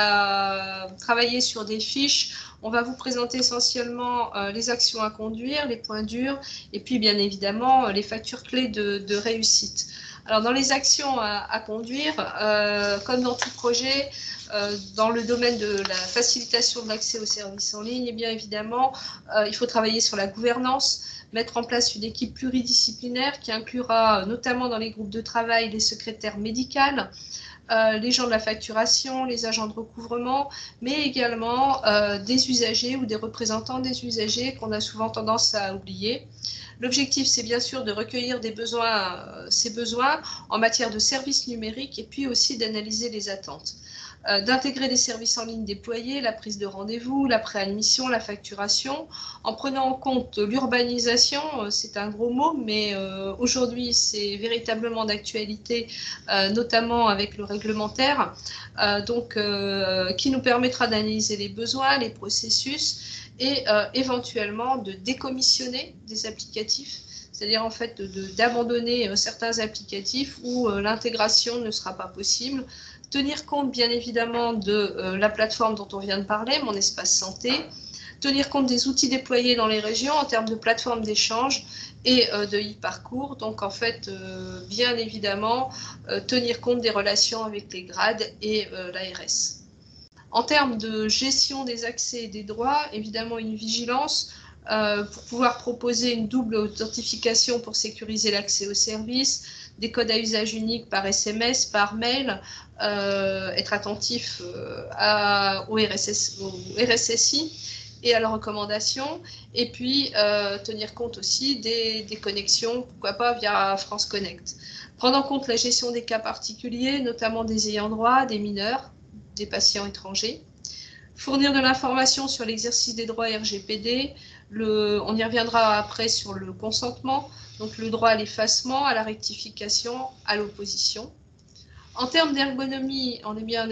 a travaillé sur des fiches. On va vous présenter essentiellement euh, les actions à conduire, les points durs, et puis bien évidemment euh, les factures clés de, de réussite. Alors dans les actions à, à conduire, euh, comme dans tout projet, euh, dans le domaine de la facilitation de l'accès aux services en ligne, et bien évidemment, euh, il faut travailler sur la gouvernance, mettre en place une équipe pluridisciplinaire qui inclura notamment dans les groupes de travail les secrétaires médicales, Euh, les gens de la facturation, les agents de recouvrement, mais également euh, des usagers ou des représentants des usagers qu'on a souvent tendance à oublier. L'objectif, c'est bien sûr de recueillir des besoins, euh, ces besoins en matière de services numériques et puis aussi d'analyser les attentes. Euh, d'intégrer des services en ligne déployés, la prise de rendez-vous, la préadmission, la facturation, en prenant en compte l'urbanisation, euh, c'est un gros mot, mais euh, aujourd'hui c'est véritablement d'actualité, euh, notamment avec le réglementaire, euh, donc, euh, qui nous permettra d'analyser les besoins, les processus et euh, éventuellement de décommissionner des applicatifs, c'est-à-dire en fait d'abandonner euh, certains applicatifs où euh, l'intégration ne sera pas possible. Tenir compte bien évidemment de euh, la plateforme dont on vient de parler, Mon Espace Santé, tenir compte des outils déployés dans les régions en termes de plateformes d'échange et euh, de e-parcours. Donc en fait, euh, bien évidemment, euh, tenir compte des relations avec les grades et euh, l'A R S. En termes de gestion des accès et des droits, évidemment une vigilance euh, pour pouvoir proposer une double authentification pour sécuriser l'accès aux services, des codes à usage unique par S M S, par mail, euh, être attentif euh, à, au, R S S, au R S S I et à leurs recommandations, et puis euh, tenir compte aussi des, des connexions, pourquoi pas via France Connect. Prendre en compte la gestion des cas particuliers, notamment des ayants droit, des mineurs, des patients étrangers. Fournir de l'information sur l'exercice des droits R G P D, le, on y reviendra après sur le consentement, donc le droit à l'effacement, à la rectification, à l'opposition. En termes d'ergonomie,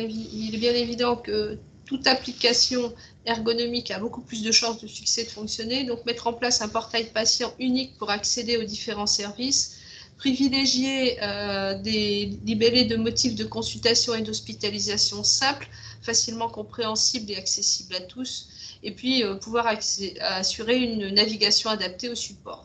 il est bien évident que toute application ergonomique a beaucoup plus de chances de succès de fonctionner, donc mettre en place un portail patient unique pour accéder aux différents services, privilégier euh, des libellés de motifs de consultation et d'hospitalisation simples, facilement compréhensibles et accessibles à tous, et puis euh, pouvoir assurer une navigation adaptée au support.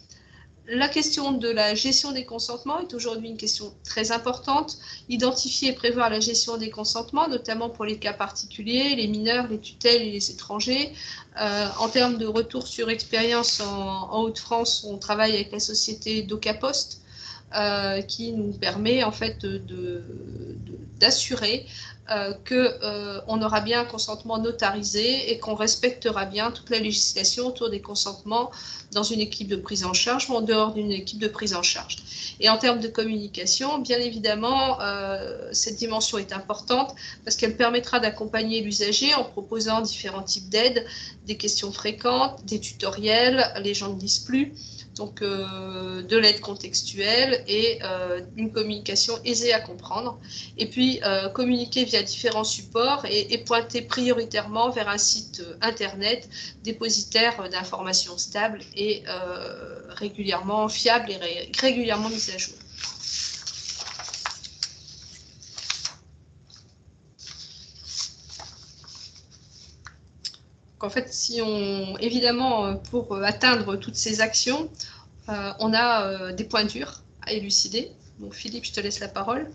La question de la gestion des consentements est aujourd'hui une question très importante. Identifier et prévoir la gestion des consentements, notamment pour les cas particuliers, les mineurs, les tutelles et les étrangers. Euh, en termes de retour sur expérience en, en Hauts-de-France, on travaille avec la société DocaPost euh, qui nous permet en fait de, de, d'assurer euh, qu'on euh, aura bien un consentement notarisé et qu'on respectera bien toute la législation autour des consentements dans une équipe de prise en charge ou en dehors d'une équipe de prise en charge. Et en termes de communication, bien évidemment, euh, cette dimension est importante parce qu'elle permettra d'accompagner l'usager en proposant différents types d'aides, des questions fréquentes, des tutoriels, les gens ne lisent plus, donc euh, de l'aide contextuelle et euh, une communication aisée à comprendre. Et puis euh, communiquer via différents supports et, et pointer prioritairement vers un site internet dépositaire d'informations stables et euh, régulièrement fiables et ré régulièrement mises à jour. En fait, si on, évidemment, pour atteindre toutes ces actions, euh, on a euh, des points durs à élucider. Donc, Philippe, je te laisse la parole.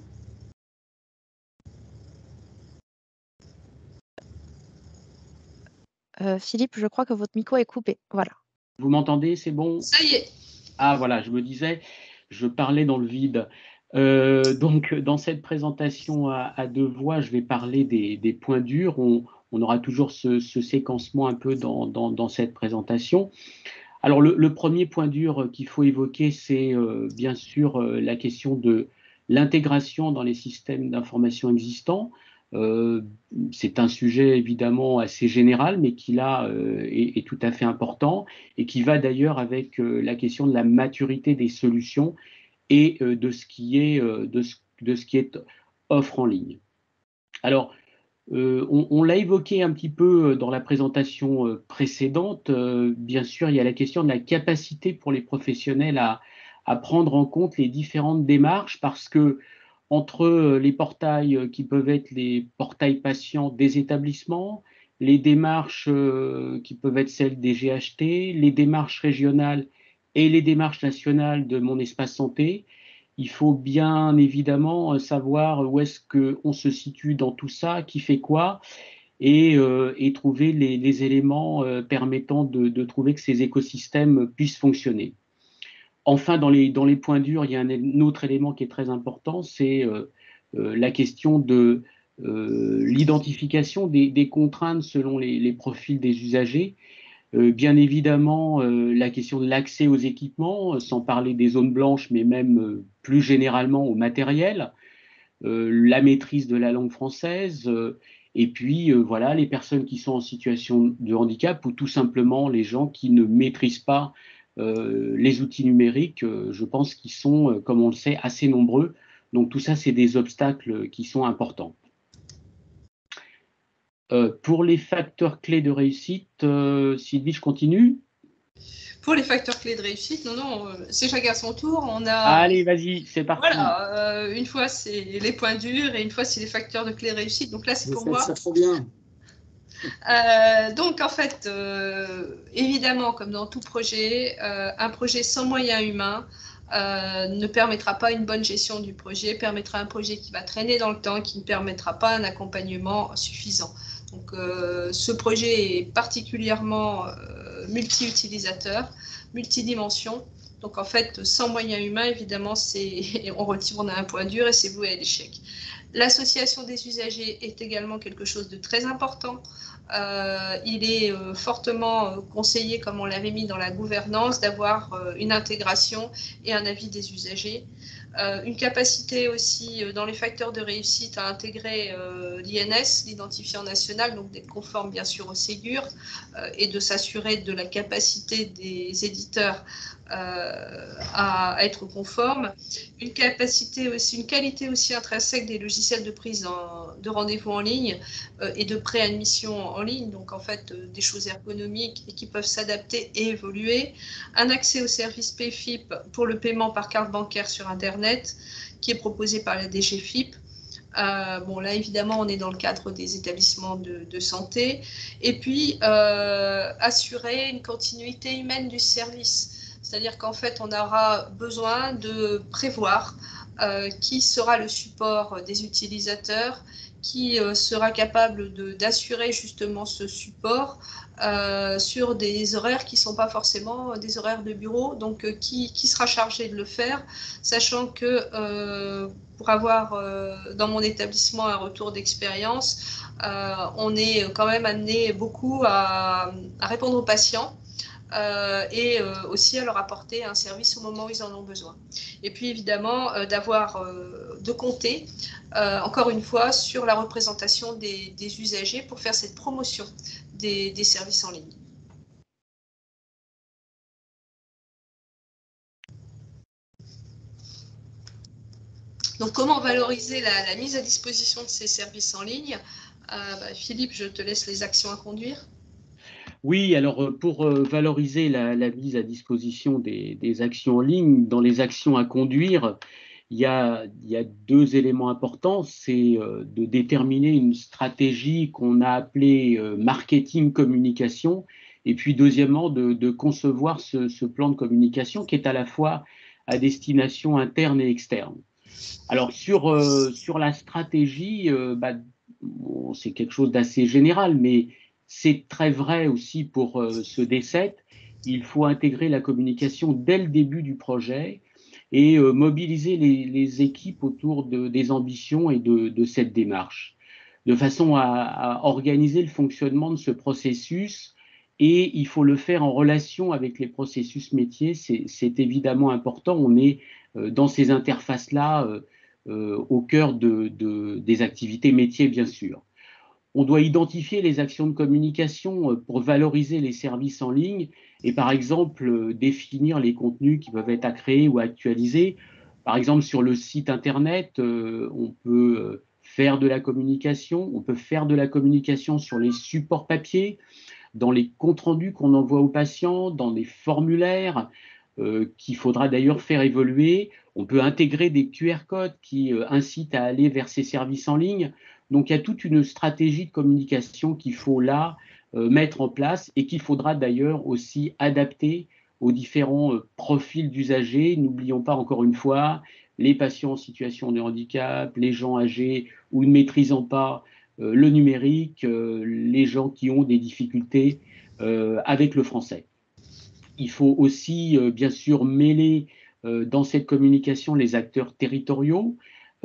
Euh, Philippe, je crois que votre micro est coupé. Voilà. Vous m'entendez? C'est bon? Ça y est. Ah, voilà, je me disais, je parlais dans le vide. Euh, donc, dans cette présentation à, à deux voix, je vais parler des, des points durs. On, on aura toujours ce, ce séquencement un peu dans, dans, dans cette présentation. Alors, le, le premier point dur qu'il faut évoquer, c'est euh, bien sûr euh, la question de l'intégration dans les systèmes d'information existants. Euh, c'est un sujet évidemment assez général, mais qui là euh, est, est tout à fait important et qui va d'ailleurs avec euh, la question de la maturité des solutions et euh, de ce qui est, euh, de ce, de ce qui est offre en ligne. Alors, euh, on, on l'a évoqué un petit peu dans la présentation euh, précédente. Euh, bien sûr, il y a la question de la capacité pour les professionnels à, à prendre en compte les différentes démarches parce que entre les portails qui peuvent être les portails patients des établissements, les démarches euh, qui peuvent être celles des G H T, les démarches régionales et les démarches nationales de Mon Espace Santé, il faut bien évidemment savoir où est-ce qu'on se situe dans tout ça, qui fait quoi, et, euh, et trouver les, les éléments euh, permettant de, de trouver que ces écosystèmes puissent fonctionner. Enfin, dans les, dans les points durs, il y a un, un autre élément qui est très important, c'est euh, euh, la question de euh, l'identification des, des contraintes selon les, les profils des usagers. Euh, bien évidemment, euh, la question de l'accès aux équipements, sans parler des zones blanches, mais même euh, plus généralement au matériel, euh, la maîtrise de la langue française, euh, et puis euh, voilà, les personnes qui sont en situation de handicap ou tout simplement les gens qui ne maîtrisent pas Euh, les outils numériques, euh, je pense qu'ils sont, euh, comme on le sait, assez nombreux. Donc tout ça, c'est des obstacles qui sont importants. Euh, pour les facteurs clés de réussite, euh, Sylvie, je continue? Pour les facteurs clés de réussite, non, non, c'est chacun son tour. On a. Allez, vas-y, c'est parti. Voilà, euh, une fois c'est les points durs et une fois c'est les facteurs de clés de réussite. Donc là, c'est pour moi. Ça trop bien. Euh, donc en fait, euh, évidemment, comme dans tout projet, euh, un projet sans moyens humains euh, ne permettra pas une bonne gestion du projet, permettra un projet qui va traîner dans le temps, qui ne permettra pas un accompagnement suffisant. Donc euh, ce projet est particulièrement euh, multi-utilisateur, multidimension. Donc en fait, sans moyens humains, évidemment, on retourne à un point dur et c'est voué à l'échec. L'association des usagers est également quelque chose de très important. Euh, il est euh, fortement euh, conseillé, comme on l'avait mis dans la gouvernance, d'avoir euh, une intégration et un avis des usagers. Euh, une capacité aussi euh, dans les facteurs de réussite à intégrer euh, l'I N S, l'identifiant national, donc d'être conforme bien sûr au Ségur euh, et de s'assurer de la capacité des éditeurs euh, à, à être conformes. Une capacité aussi, une qualité aussi intrinsèque des logiciels de prise en, de rendez-vous en ligne euh, et de préadmission en ligne, donc en fait euh, des choses ergonomiques et qui peuvent s'adapter et évoluer. Un accès au service P F I P pour le paiement par carte bancaire sur Internet qui est proposé par la D G F I P. Euh, bon, là, évidemment, on est dans le cadre des établissements de, de santé. Et puis, euh, assurer une continuité humaine du service. C'est-à-dire qu'en fait, on aura besoin de prévoir euh, qui sera le support des utilisateurs, qui euh, sera capable d'assurer justement ce support euh, sur des horaires qui ne sont pas forcément des horaires de bureau, donc euh, qui, qui sera chargé de le faire, sachant que euh, pour avoir euh, dans mon établissement un retour d'expérience, euh, on est quand même amené beaucoup à, à répondre aux patients. Euh, et euh, aussi à leur apporter un service au moment où ils en ont besoin. Et puis évidemment euh, d'avoir, euh, de compter euh, encore une fois sur la représentation des, des usagers pour faire cette promotion des, des services en ligne. Donc comment valoriser la, la mise à disposition de ces services en ligne? euh, bah, Philippe, je te laisse les actions à conduire. Oui, alors pour valoriser la, la mise à disposition des, des actions en ligne, dans les actions à conduire, il y a, il y a deux éléments importants. C'est de déterminer une stratégie qu'on a appelée marketing communication, et puis deuxièmement de, de concevoir ce, ce plan de communication qui est à la fois à destination interne et externe. Alors sur, euh, sur la stratégie, euh, bah, bon, c'est quelque chose d'assez général, mais c'est très vrai aussi pour euh, ce D sept. Il faut intégrer la communication dès le début du projet et euh, mobiliser les, les équipes autour de, des ambitions et de, de cette démarche, de façon à, à organiser le fonctionnement de ce processus. Et il faut le faire en relation avec les processus métiers, c'est évidemment important. On est euh, dans ces interfaces-là euh, euh, au cœur de, de, des activités métiers, bien sûr. On doit identifier les actions de communication pour valoriser les services en ligne et, par exemple, définir les contenus qui peuvent être à créer ou à actualiser. Par exemple, sur le site Internet, euh, on peut faire de la communication, on peut faire de la communication sur les supports papier, dans les comptes rendus qu'on envoie aux patients, dans des formulaires euh, qu'il faudra d'ailleurs faire évoluer. On peut intégrer des Q R codes qui euh, incitent à aller vers ces services en ligne. Donc, il y a toute une stratégie de communication qu'il faut là euh, mettre en place et qu'il faudra d'ailleurs aussi adapter aux différents euh, profils d'usagers. N'oublions pas encore une fois les patients en situation de handicap, les gens âgés ou ne maîtrisant pas euh, le numérique, euh, les gens qui ont des difficultés euh, avec le français. Il faut aussi, euh, bien sûr, mêler euh, dans cette communication les acteurs territoriaux,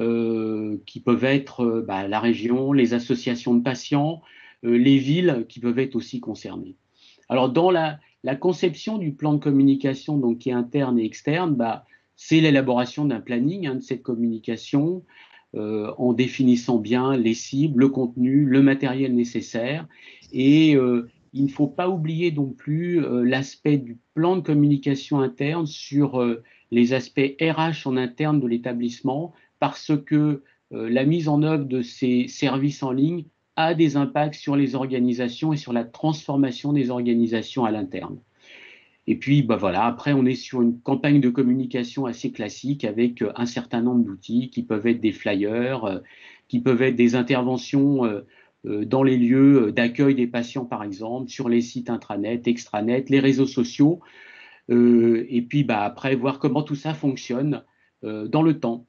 euh, qui peuvent être euh, bah, la région, les associations de patients, euh, les villes qui peuvent être aussi concernées. Alors, dans la, la conception du plan de communication, donc qui est interne et externe, bah, c'est l'élaboration d'un planning hein, de cette communication, euh, en définissant bien les cibles, le contenu, le matériel nécessaire. Et euh, il ne faut pas oublier non plus euh, l'aspect du plan de communication interne sur euh, les aspects R H en interne de l'établissement, parce que euh, la mise en œuvre de ces services en ligne a des impacts sur les organisations et sur la transformation des organisations à l'interne. Et puis, bah voilà, après, on est sur une campagne de communication assez classique avec un certain nombre d'outils qui peuvent être des flyers, qui peuvent être des interventions dans les lieux d'accueil des patients, par exemple, sur les sites intranet, extranet, les réseaux sociaux. Et puis, bah, après, voir comment tout ça fonctionne dans le temps.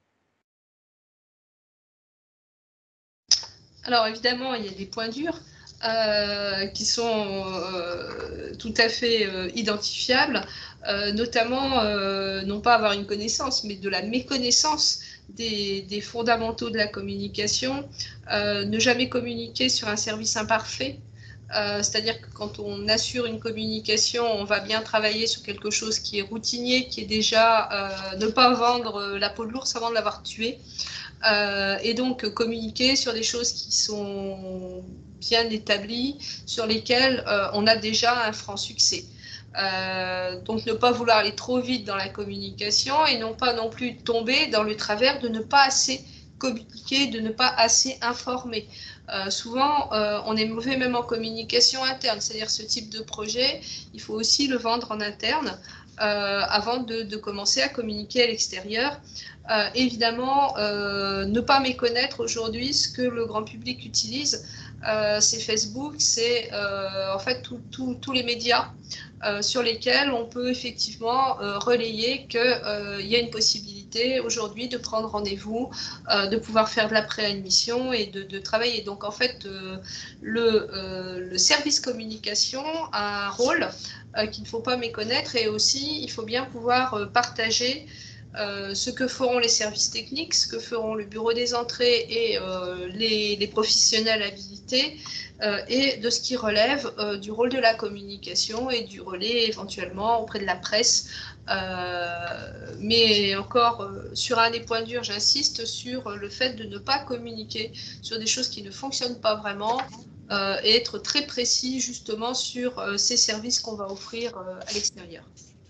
Alors évidemment, il y a des points durs euh, qui sont euh, tout à fait euh, identifiables, euh, notamment euh, non pas avoir une connaissance, mais de la méconnaissance des, des fondamentaux de la communication, euh, ne jamais communiquer sur un service imparfait. Euh, c'est-à-dire que quand on assure une communication, on va bien travailler sur quelque chose qui est routinier, qui est déjà euh, ne pas vendre la peau de l'ours avant de l'avoir tué. Euh, et donc communiquer sur des choses qui sont bien établies, sur lesquelles euh, on a déjà un franc succès. Euh, donc ne pas vouloir aller trop vite dans la communication et non pas non plus tomber dans le travers de ne pas assez communiquer, de ne pas assez informer. Euh, souvent, euh, on est mauvais même en communication interne, c'est-à-dire ce type de projet, il faut aussi le vendre en interne euh, avant de, de commencer à communiquer à l'extérieur. Euh, évidemment, euh, ne pas méconnaître aujourd'hui ce que le grand public utilise. euh, c'est Facebook, c'est euh, en fait tous les médias euh, sur lesquels on peut effectivement euh, relayer qu'il euh, y a une possibilité aujourd'hui de prendre rendez-vous, euh, de pouvoir faire de la préadmission et de, de travailler. Donc en fait, euh, le, euh, le service communication a un rôle euh, qu'il ne faut pas méconnaître, et aussi il faut bien pouvoir euh, partager Euh, ce que feront les services techniques, ce que feront le bureau des entrées et euh, les, les professionnels habilités, euh, et de ce qui relève euh, du rôle de la communication et du relais éventuellement auprès de la presse. Euh, mais encore, euh, sur un des points durs, j'insiste sur le fait de ne pas communiquer sur des choses qui ne fonctionnent pas vraiment, euh, et être très précis justement sur euh, ces services qu'on va offrir euh, à l'extérieur.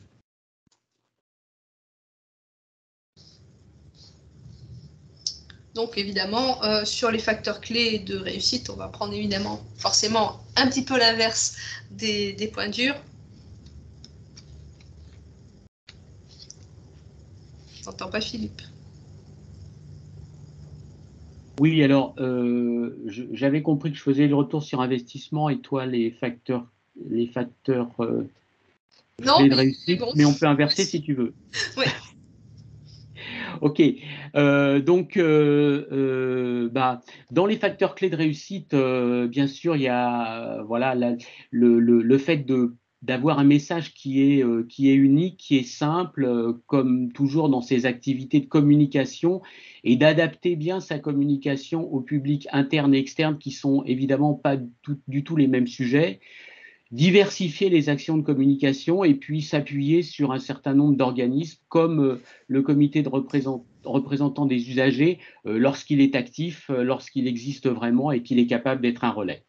Donc évidemment, euh, sur les facteurs clés de réussite, on va prendre évidemment forcément un petit peu l'inverse des, des points durs. T'entends pas, Philippe? Oui, alors euh, j'avais compris que je faisais le retour sur investissement et toi les facteurs, les facteurs euh, non, clés de mais, réussite, bon. mais on peut inverser si tu veux. Oui. Ok, euh, donc euh, euh, bah, dans les facteurs clés de réussite, euh, bien sûr, il y a euh, voilà, la, le, le, le fait de d'avoir un message qui est, euh, qui est unique, qui est simple, euh, comme toujours dans ces activités de communication, et d'adapter bien sa communication au public interne et externe qui sont évidemment pas tout, du tout les mêmes sujets. Diversifier les actions de communication et puis s'appuyer sur un certain nombre d'organismes comme euh, le comité de représent représentants des usagers euh, lorsqu'il est actif, euh, lorsqu'il existe vraiment et qu'il est capable d'être un relais.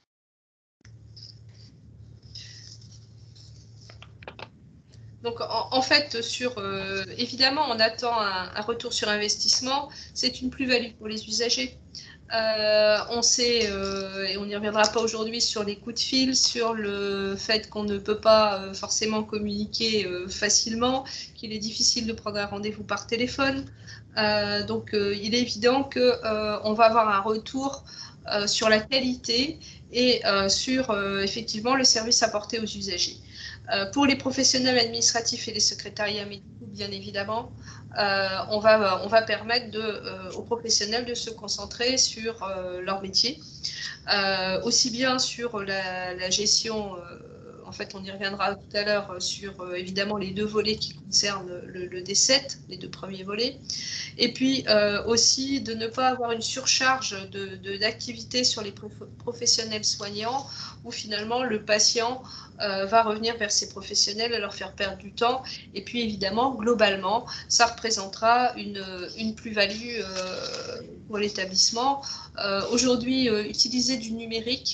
Donc en, en fait, sur, euh, évidemment, on attend un, un retour sur investissement, c'est une plus-value pour les usagers. Euh, on sait, euh, et on n'y reviendra pas aujourd'hui, sur les coups de fil, sur le fait qu'on ne peut pas euh, forcément communiquer euh, facilement, qu'il est difficile de prendre un rendez-vous par téléphone. Euh, donc euh, il est évident qu'on euh, va avoir un retour euh, sur la qualité et euh, sur euh, effectivement le service apporté aux usagers. Euh, pour les professionnels administratifs et les secrétariats médicaux, bien évidemment, Euh, on, va, on va permettre de, euh, aux professionnels de se concentrer sur euh, leur métier, euh, aussi bien sur la, la gestion, euh, en fait on y reviendra tout à l'heure, sur euh, évidemment les deux volets qui concernent le, le D sept, les deux premiers volets, et puis euh, aussi de ne pas avoir une surcharge d'activités sur les professionnels soignants, où finalement le patient euh, va revenir vers ses professionnels et leur faire perdre du temps. Et puis évidemment, globalement, ça représentera une, une plus-value euh, pour l'établissement. Euh, Aujourd'hui, euh, utiliser du numérique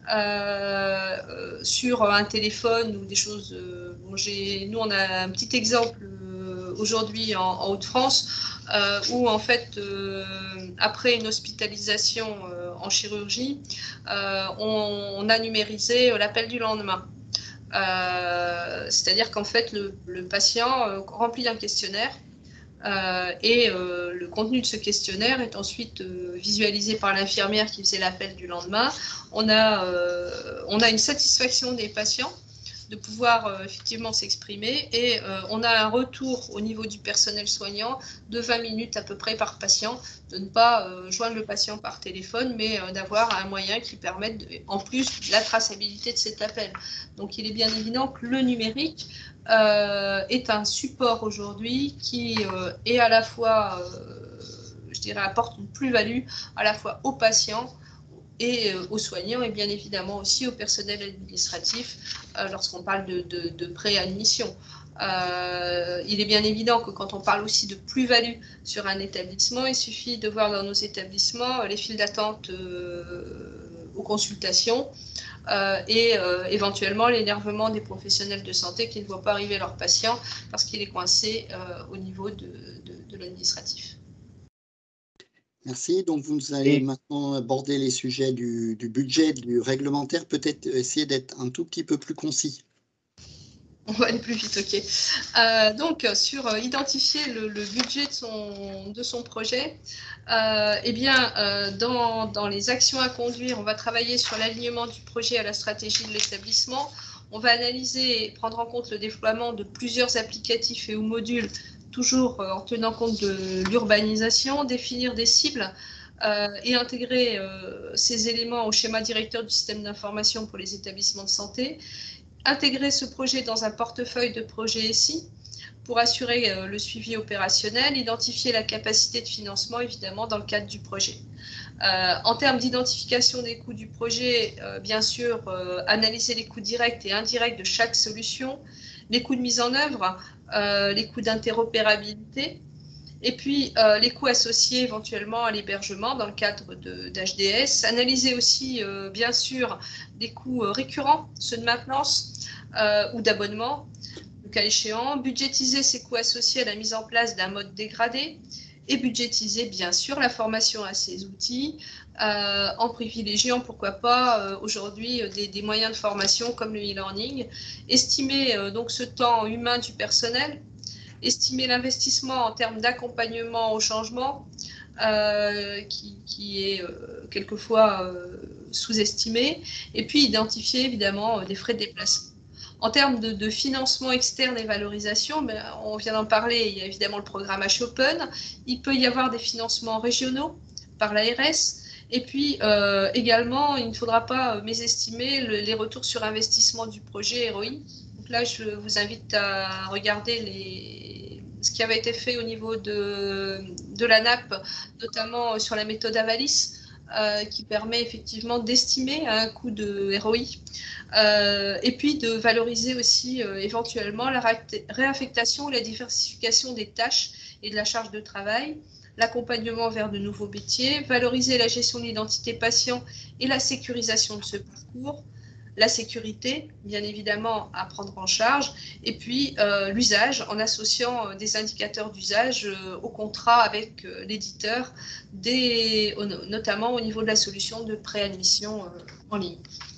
euh, sur un téléphone ou des choses... Euh, bon, nous, on a un petit exemple euh, aujourd'hui en, en Hauts-de-France, euh, où en fait, euh, après une hospitalisation euh, en chirurgie, euh, on, on a numérisé l'appel du lendemain. Euh, C'est-à-dire qu'en fait, le, le patient euh, remplit un questionnaire euh, et euh, le contenu de ce questionnaire est ensuite euh, visualisé par l'infirmière qui faisait l'appel du lendemain. On a, euh, on a une satisfaction des patients de pouvoir euh, effectivement s'exprimer, et euh, on a un retour au niveau du personnel soignant de vingt minutes à peu près par patient, de ne pas euh, joindre le patient par téléphone, mais euh, d'avoir un moyen qui permette de, en plus la traçabilité de cet appel. Donc il est bien évident que le numérique euh, est un support aujourd'hui qui euh, est à la fois, euh, je dirais, apporte une plus-value à la fois aux patients et aux soignants, et bien évidemment aussi au personnel administratif euh, lorsqu'on parle de, de, de préadmission. Euh, il est bien évident que quand on parle aussi de plus-value sur un établissement, il suffit de voir dans nos établissements les files d'attente euh, aux consultations euh, et euh, éventuellement l'énervement des professionnels de santé qui ne voient pas arriver leurs patients parce qu'il est coincé euh, au niveau de, de, de l'administratif. Merci. Donc, vous allez Et... maintenant aborder les sujets du, du budget, du réglementaire. Peut-être essayer d'être un tout petit peu plus concis. On va aller plus vite, ok. Euh, donc, sur euh, identifier le, le budget de son, de son projet, euh, eh bien, euh, dans, dans les actions à conduire, on va travailler sur l'alignement du projet à la stratégie de l'établissement. On va analyser et prendre en compte le déploiement de plusieurs applicatifs et ou modules, toujours euh, en tenant compte de l'urbanisation, définir des cibles euh, et intégrer euh, ces éléments au schéma directeur du système d'information pour les établissements de santé. Intégrer ce projet dans un portefeuille de projets S I pour assurer euh, le suivi opérationnel, identifier la capacité de financement évidemment dans le cadre du projet. Euh, en termes d'identification des coûts du projet, euh, bien sûr, euh, analyser les coûts directs et indirects de chaque solution, les coûts de mise en œuvre, euh, les coûts d'interopérabilité, et puis euh, les coûts associés éventuellement à l'hébergement dans le cadre d'H D S. Analyser aussi, euh, bien sûr, des coûts euh, récurrents, ceux de maintenance euh, ou d'abonnement, le cas échéant. Budgétiser ces coûts associés à la mise en place d'un mode dégradé et budgétiser, bien sûr, la formation à ces outils euh, en privilégiant, pourquoi pas, euh, aujourd'hui, des, des moyens de formation comme le e-learning. Estimer euh, donc ce temps humain du personnel, estimer l'investissement en termes d'accompagnement au changement, euh, qui, qui est euh, quelquefois euh, sous-estimé, et puis identifier évidemment euh, des frais de déplacement. En termes de, de financement externe et valorisation, ben, on vient d'en parler, il y a évidemment le programme H Open, il peut y avoir des financements régionaux par l'A R S, et puis euh, également, il ne faudra pas mésestimer le, les retours sur investissement du projet R O I. Donc là, je vous invite à regarder les, ce qui avait été fait au niveau de, de la N A P, notamment sur la méthode Avalis, euh, qui permet effectivement d'estimer un coût de R O I, euh, et puis de valoriser aussi euh, éventuellement la réaffectation ou la diversification des tâches et de la charge de travail, l'accompagnement vers de nouveaux métiers, valoriser la gestion de l'identité patient et la sécurisation de ce parcours, la sécurité, bien évidemment, à prendre en charge, et puis euh, l'usage, en associant euh, des indicateurs d'usage euh, au contrat avec euh, l'éditeur, notamment au niveau de la solution de préadmission euh, en ligne.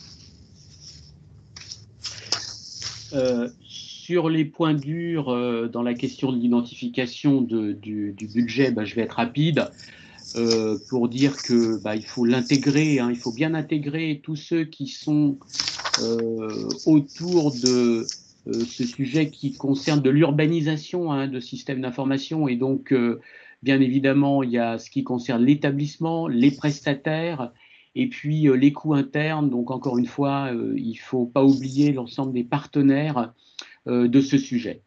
Euh, sur les points durs euh, dans la question de l'identification du, du budget, bah, je vais être rapide. Euh, pour dire que bah, il faut l'intégrer, hein, il faut bien intégrer tous ceux qui sont euh, autour de euh, ce sujet qui concerne de l'urbanisation hein, de systèmes d'information, et donc euh, bien évidemment il y a ce qui concerne l'établissement, les prestataires et puis euh, les coûts internes. Donc encore une fois, euh, il ne faut pas oublier l'ensemble des partenaires euh, de ce sujet.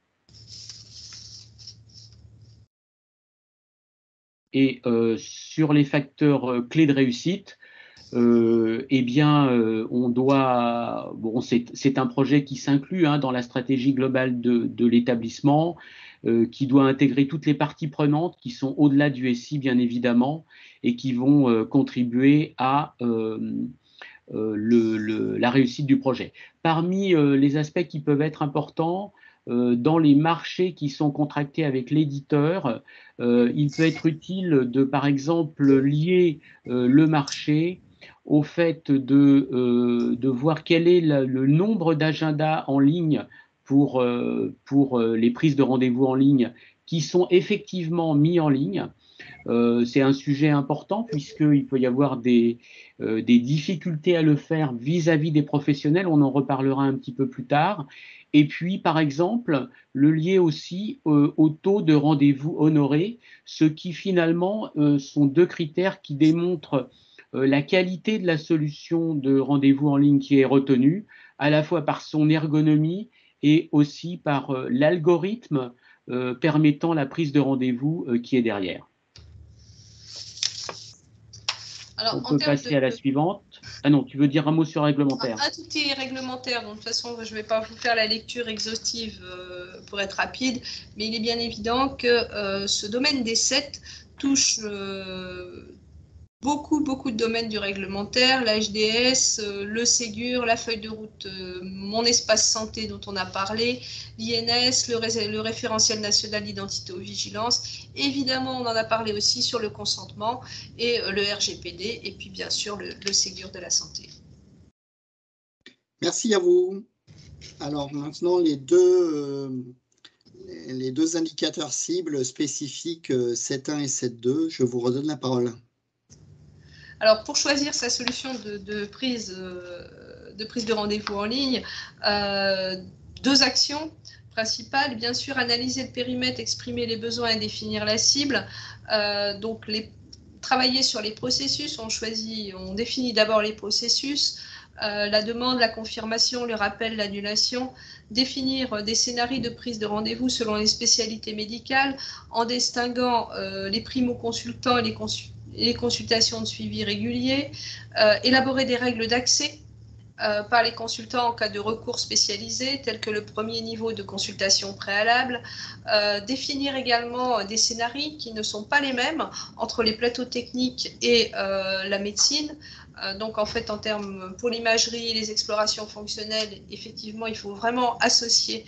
Et euh, sur les facteurs euh, clés de réussite, euh, eh bien, euh, on doit. Bon, c'est un projet qui s'inclut hein, dans la stratégie globale de, de l'établissement, euh, qui doit intégrer toutes les parties prenantes qui sont au-delà du S I, bien évidemment, et qui vont euh, contribuer à euh, euh, le, le, la réussite du projet. Parmi euh, les aspects qui peuvent être importants, Euh, dans les marchés qui sont contractés avec l'éditeur, euh, il peut être utile de, par exemple, lier euh, le marché au fait de, euh, de voir quel est la, le nombre d'agendas en ligne pour, euh, pour euh, les prises de rendez-vous en ligne qui sont effectivement mis en ligne. Euh, c'est un sujet important puisqu'il peut y avoir des, euh, des difficultés à le faire vis-à-vis des professionnels. On en reparlera un petit peu plus tard. Et puis, par exemple, le lier aussi euh, au taux de rendez-vous honorés, ce qui finalement euh, sont deux critères qui démontrent euh, la qualité de la solution de rendez-vous en ligne qui est retenue, à la fois par son ergonomie et aussi par euh, l'algorithme euh, permettant la prise de rendez-vous euh, qui est derrière. Alors, on peut passer de... à la suivante. Ah non, tu veux dire un mot sur réglementaire? Un, un tout petit réglementaire, donc de toute façon, je ne vais pas vous faire la lecture exhaustive euh, pour être rapide, mais il est bien évident que euh, ce domaine des sept touche euh, beaucoup, beaucoup de domaines du réglementaire, la H D S, euh, le Ségur, la feuille de route, euh, mon espace santé dont on a parlé, l'I N S, le, ré le référentiel national d'identité aux vigilances. Évidemment, on en a parlé aussi sur le consentement et euh, le R G P D, et puis bien sûr le, le Ségur de la santé. Merci à vous. Alors maintenant, les deux, euh, les deux indicateurs cibles spécifiques euh, sept un et sept deux, je vous redonne la parole. Alors, pour choisir sa solution de, de prise, euh, de, prise de rendez-vous en ligne, euh, deux actions principales. Bien sûr, analyser le périmètre, exprimer les besoins et définir la cible. Euh, donc, les, travailler sur les processus. On choisit, on définit d'abord les processus. Euh, la demande, la confirmation, le rappel, l'annulation, définir des scénarios de prise de rendez-vous selon les spécialités médicales, en distinguant euh, les primo-consultants et les, consul les consultations de suivi régulier, euh, élaborer des règles d'accès euh, par les consultants en cas de recours spécialisé, tel que le premier niveau de consultation préalable, euh, définir également des scénarios qui ne sont pas les mêmes entre les plateaux techniques et euh, la médecine. Euh, donc en fait, en termes pour l'imagerie, les explorations fonctionnelles, effectivement, il faut vraiment associer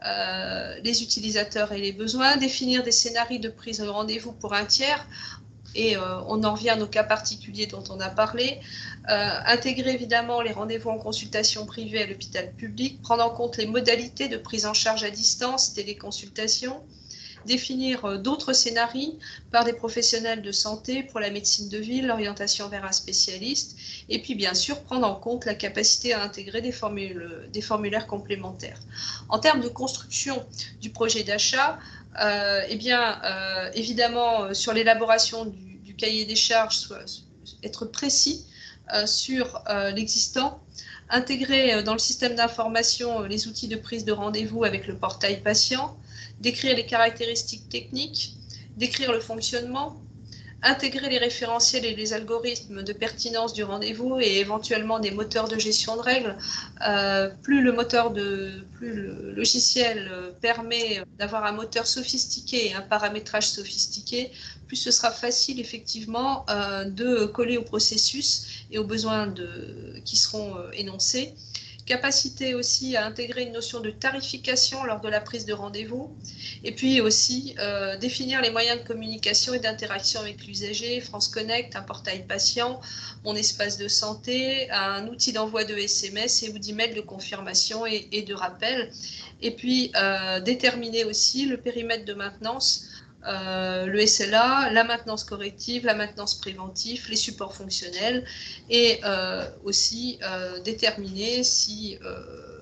euh, les utilisateurs et les besoins, définir des scénarios de prise de rendez-vous pour un tiers. Et euh, on en revient à nos cas particuliers dont on a parlé. Euh, intégrer évidemment les rendez-vous en consultation privée à l'hôpital public, prendre en compte les modalités de prise en charge à distance, téléconsultation, définir euh, d'autres scénarios par des professionnels de santé pour la médecine de ville, l'orientation vers un spécialiste, et puis bien sûr prendre en compte la capacité à intégrer des, formules, des formulaires complémentaires. En termes de construction du projet d'achat, Euh, eh bien, euh, évidemment, euh, sur l'élaboration du, du cahier des charges, soit, être précis euh, sur euh, l'existant, intégrer euh, dans le système d'information euh, les outils de prise de rendez-vous avec le portail patient, décrire les caractéristiques techniques, décrire le fonctionnement, intégrer les référentiels et les algorithmes de pertinence du rendez-vous et éventuellement des moteurs de gestion de règles. Euh, plus le moteur de, plus le logiciel permet d'avoir un moteur sophistiqué et un paramétrage sophistiqué, plus ce sera facile effectivement euh, de coller au processus et aux besoins de, qui seront euh, énoncés. Capacité aussi à intégrer une notion de tarification lors de la prise de rendez-vous, et puis aussi euh, définir les moyens de communication et d'interaction avec l'usager, France Connect, un portail patient, mon espace de santé, un outil d'envoi de S M S et ou d'email de confirmation et, et de rappel, et puis euh, déterminer aussi le périmètre de maintenance, Euh, le S L A, la maintenance corrective, la maintenance préventive, les supports fonctionnels, et euh, aussi euh, déterminer si euh,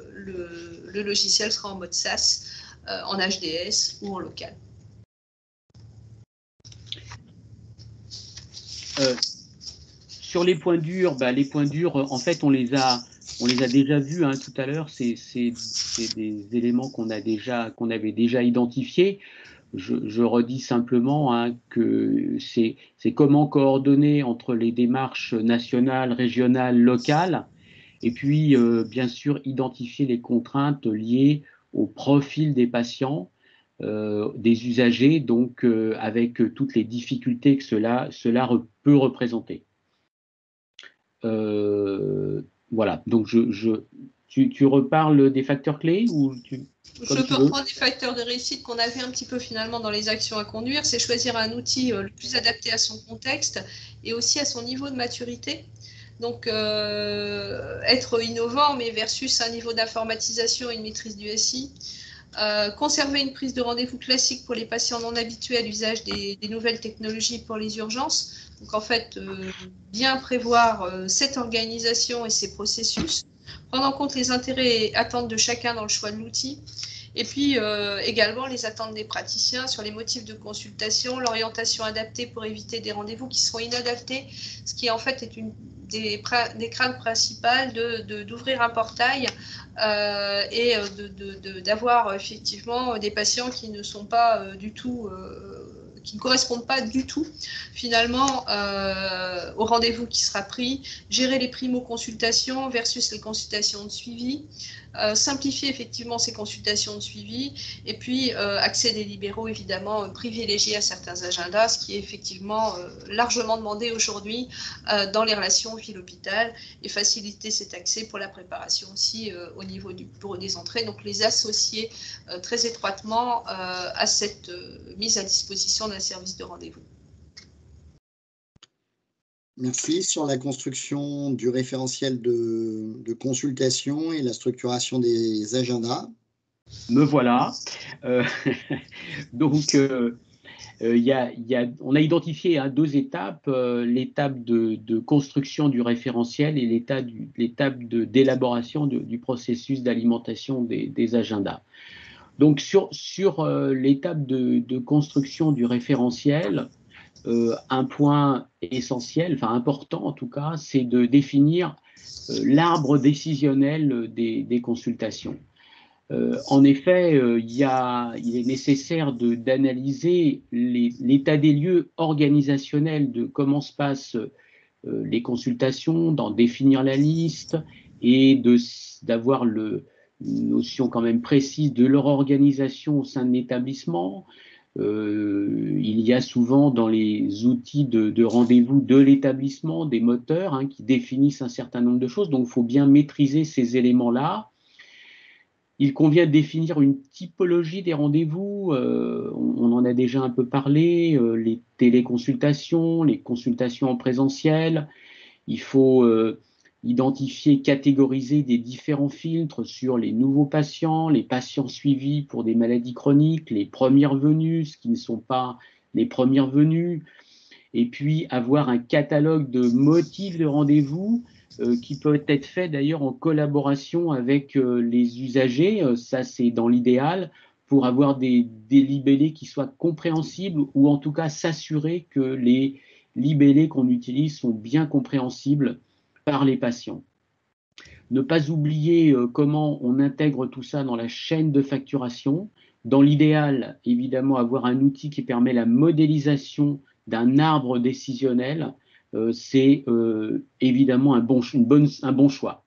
le, le logiciel sera en mode SaaS, euh, en H D S ou en local. Euh, sur les points durs, bah, les points durs, en fait, on les a, on les a déjà vus hein, tout à l'heure. C'est des éléments qu'on a déjà, qu'on avait déjà identifiés. Je, je redis simplement hein, que c'est comment coordonner entre les démarches nationales, régionales, locales, et puis euh, bien sûr identifier les contraintes liées au profil des patients, euh, des usagers, donc euh, avec toutes les difficultés que cela, cela re, peut représenter. Euh, voilà, donc je, je, tu, tu reparles des facteurs clés ou tu... Je peux reprendre des facteurs de réussite qu'on a vu un petit peu finalement dans les actions à conduire, c'est choisir un outil euh, le plus adapté à son contexte et aussi à son niveau de maturité. Donc, euh, être innovant, mais versus un niveau d'informatisation et une maîtrise du S I. Euh, conserver une prise de rendez-vous classique pour les patients non habitués à l'usage des, des nouvelles technologies pour les urgences. Donc, en fait, euh, bien prévoir euh, cette organisation et ses processus. Prendre en compte les intérêts et attentes de chacun dans le choix de l'outil. Et puis euh, également les attentes des praticiens sur les motifs de consultation, l'orientation adaptée pour éviter des rendez-vous qui seront inadaptés, ce qui en fait est une des, des craintes principales d'ouvrir de, de, un portail euh, et d'avoir effectivement des patients qui ne sont pas euh, du tout... Euh, qui ne correspondent pas du tout finalement euh, au rendez-vous qui sera pris, gérer les primo-consultations versus les consultations de suivi, euh, simplifier effectivement ces consultations de suivi, et puis euh, accès des libéraux évidemment euh, privilégié à certains agendas, ce qui est effectivement euh, largement demandé aujourd'hui euh, dans les relations ville-hôpital, et faciliter cet accès pour la préparation aussi euh, au niveau du bureau des entrées, donc les associer euh, très étroitement euh, à cette euh, mise à disposition d'un service de rendez-vous. Merci. Sur la construction du référentiel de, de consultation et la structuration des agendas. Me voilà. Euh, donc, euh, euh, y a, y a, on a identifié hein, deux étapes, euh, l'étape de, de construction du référentiel et l'étape d'élaboration du processus d'alimentation des, des agendas. Donc, sur, sur euh, l'étape de, de construction du référentiel, euh, un point essentiel, enfin important en tout cas, c'est de définir euh, l'arbre décisionnel des, des consultations. Euh, en effet, euh, y a, il est nécessaire d'analyser l'état des lieux organisationnels de comment se passent euh, les consultations, d'en définir la liste et d'avoir une notion quand même précise de leur organisation au sein de l'établissement. Euh, il y a souvent dans les outils de, de rendez-vous de l'établissement des moteurs hein, qui définissent un certain nombre de choses, donc il faut bien maîtriser ces éléments-là. Il convient de définir une typologie des rendez-vous, euh, on, on en a déjà un peu parlé, euh, les téléconsultations, les consultations en présentiel. Il faut euh, identifier, catégoriser des différents filtres sur les nouveaux patients, les patients suivis pour des maladies chroniques, les premières venues, ce qui ne sont pas les premières venues, et puis avoir un catalogue de motifs de rendez-vous euh, qui peut être fait d'ailleurs en collaboration avec euh, les usagers, euh, ça c'est dans l'idéal, pour avoir des, des libellés qui soient compréhensibles ou en tout cas s'assurer que les libellés qu'on utilise sont bien compréhensibles par les patients. Ne pas oublier euh, comment on intègre tout ça dans la chaîne de facturation. Dans l'idéal, évidemment, avoir un outil qui permet la modélisation d'un arbre décisionnel, euh, c'est euh, évidemment un bon, une bonne, un bon choix.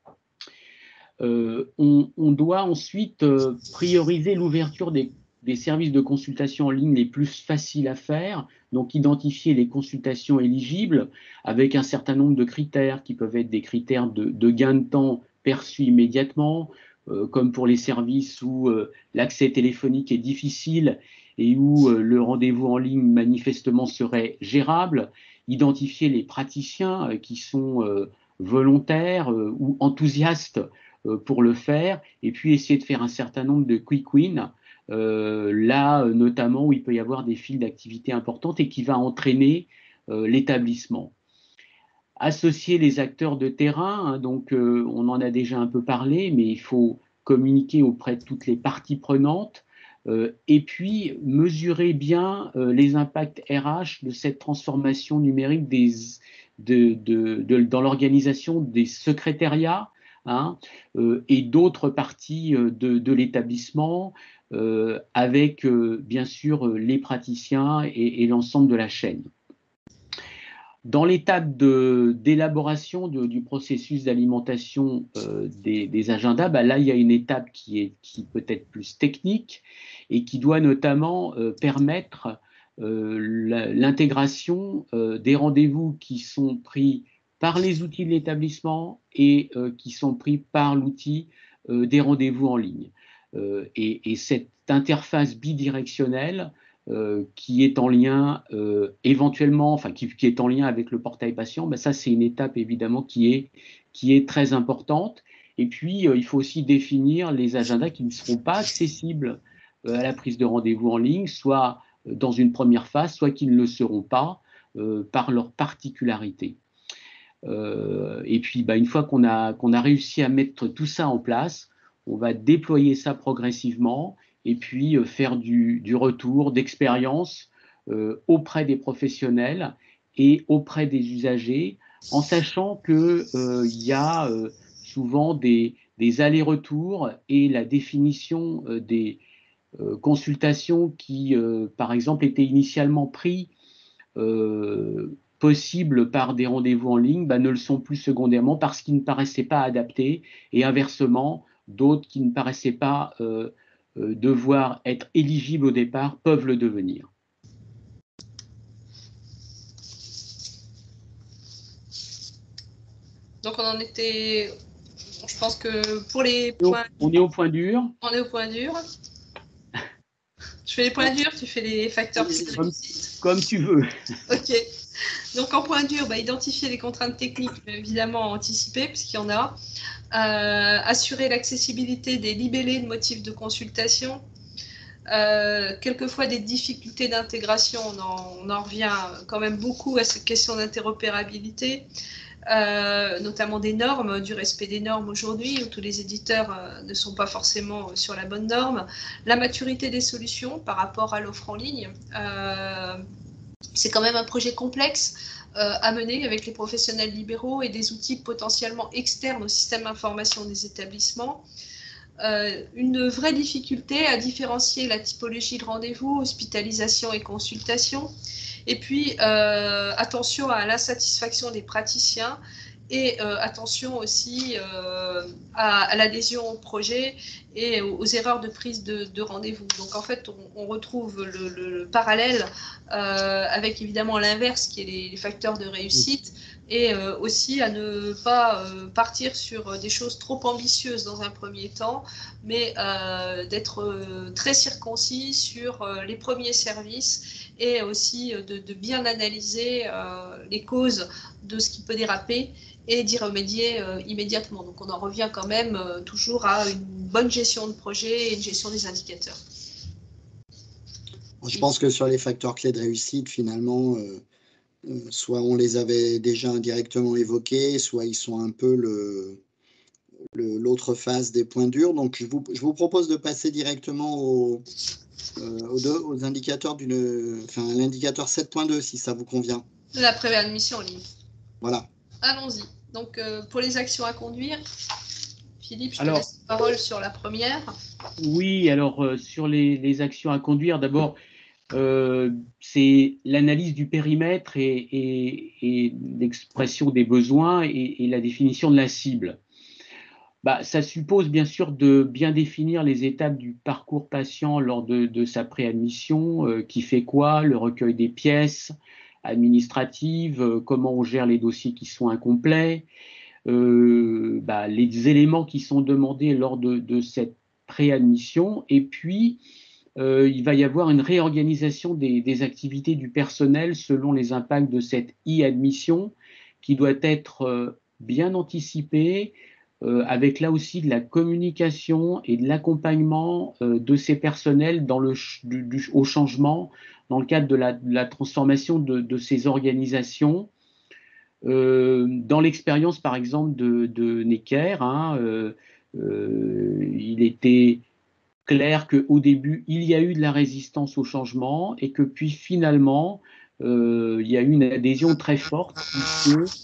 Euh, on, on doit ensuite euh, prioriser l'ouverture des, des services de consultation en ligne les plus faciles à faire, donc identifier les consultations éligibles avec un certain nombre de critères qui peuvent être des critères de, de gain de temps perçus immédiatement, euh, comme pour les services où euh, l'accès téléphonique est difficile et où euh, le rendez-vous en ligne manifestement serait gérable, identifier les praticiens euh, qui sont euh, volontaires euh, ou enthousiastes euh, pour le faire, et puis essayer de faire un certain nombre de quick wins, euh, là notamment où il peut y avoir des files d'activité importantes et qui va entraîner euh, l'établissement. Associer les acteurs de terrain, hein, donc euh, on en a déjà un peu parlé, mais il faut communiquer auprès de toutes les parties prenantes, euh, et puis mesurer bien euh, les impacts R H de cette transformation numérique des, de, de, de, dans l'organisation des secrétariats hein, euh, et d'autres parties euh, de, de l'établissement, euh, avec euh, bien sûr les praticiens et, et l'ensemble de la chaîne. Dans l'étape d'élaboration du processus d'alimentation euh, des, des agendas, bah là, il y a une étape qui, est, qui peut être plus technique et qui doit notamment euh, permettre euh, l'intégration euh, des rendez-vous qui sont pris par les outils de l'établissement et euh, qui sont pris par l'outil euh, des rendez-vous en ligne. Euh, et, et cette interface bidirectionnelle Euh, qui est en lien euh, éventuellement, enfin qui, qui est en lien avec le portail patient, ben ça c'est une étape évidemment qui est, qui est très importante. Et puis euh, il faut aussi définir les agendas qui ne seront pas accessibles euh, à la prise de rendez-vous en ligne, soit dans une première phase, soit qui ne le seront pas euh, par leur particularité. Euh, et puis ben, une fois qu'on a, qu'on a réussi à mettre tout ça en place, on va déployer ça progressivement et puis euh, faire du, du retour d'expérience euh, auprès des professionnels et auprès des usagers, en sachant qu'il euh, y a euh, souvent des, des allers-retours et la définition euh, des euh, consultations qui, euh, par exemple, étaient initialement prises euh, possibles par des rendez-vous en ligne, bah, ne le sont plus secondairement parce qu'ils ne paraissaient pas adaptés, et inversement, d'autres qui ne paraissaient pas euh, euh, devoir être éligibles au départ peuvent le devenir. Donc on en était, je pense que pour les points... On est au point dur. On est au point dur. Je fais les points durs, tu fais les facteurs qui réussissent. Comme tu veux. Ok. Donc en point dur, bah, identifier les contraintes techniques, évidemment anticiper, puisqu'il y en a. Euh, assurer l'accessibilité des libellés de motifs de consultation. Euh, quelquefois des difficultés d'intégration, on, on en revient quand même beaucoup à cette question d'interopérabilité. Euh, notamment des normes, du respect des normes aujourd'hui, où tous les éditeurs euh, ne sont pas forcément sur la bonne norme. La maturité des solutions par rapport à l'offre en ligne. Euh, c'est quand même un projet complexe euh, à mener avec les professionnels libéraux et des outils potentiellement externes au système d'information des établissements. Euh, une vraie difficulté à différencier la typologie de rendez-vous, hospitalisation et consultation. Et puis, euh, attention à l'insatisfaction des praticiens et euh, attention aussi euh, à, à l'adhésion au projet et aux, aux erreurs de prise de, de rendez-vous. Donc, en fait, on, on retrouve le, le, le parallèle euh, avec évidemment l'inverse qui est les, les facteurs de réussite et euh, aussi à ne pas euh, partir sur des choses trop ambitieuses dans un premier temps, mais euh, d'être euh, très circoncis sur euh, les premiers services et aussi de, de bien analyser euh, les causes de ce qui peut déraper et d'y remédier euh, immédiatement. Donc on en revient quand même euh, toujours à une bonne gestion de projet et une gestion des indicateurs. Je pense que sur les facteurs clés de réussite, finalement, euh, euh, soit on les avait déjà indirectement évoqués, soit ils sont un peu le, le, l'autre face des points durs. Donc je vous, je vous propose de passer directement au, euh, aux, deux, aux indicateurs d'une, enfin l'indicateur sept point deux si ça vous convient. La préadmission en ligne. Voilà. Allons-y. Donc euh, pour les actions à conduire, Philippe, je te Alors, laisse la parole sur la première. Oui, alors euh, sur les, les actions à conduire, d'abord, euh, c'est l'analyse du périmètre et, et, et l'expression des besoins et, et la définition de la cible. Bah, ça suppose bien sûr de bien définir les étapes du parcours patient lors de, de sa préadmission, euh, qui fait quoi, le recueil des pièces administratives, euh, comment on gère les dossiers qui sont incomplets, euh, bah, les éléments qui sont demandés lors de, de cette préadmission, et puis euh, il va y avoir une réorganisation des, des activités du personnel selon les impacts de cette e-admission qui doit être euh, bien anticipée, euh, avec là aussi de la communication et de l'accompagnement euh, de ces personnels dans le, du, du, au changement dans le cadre de la, de la transformation de, de ces organisations. Euh, dans l'expérience, par exemple, de, de Necker, hein, euh, euh, il était clair qu'au début, il y a eu de la résistance au changement et que puis finalement, euh, il y a eu une adhésion très forte puisque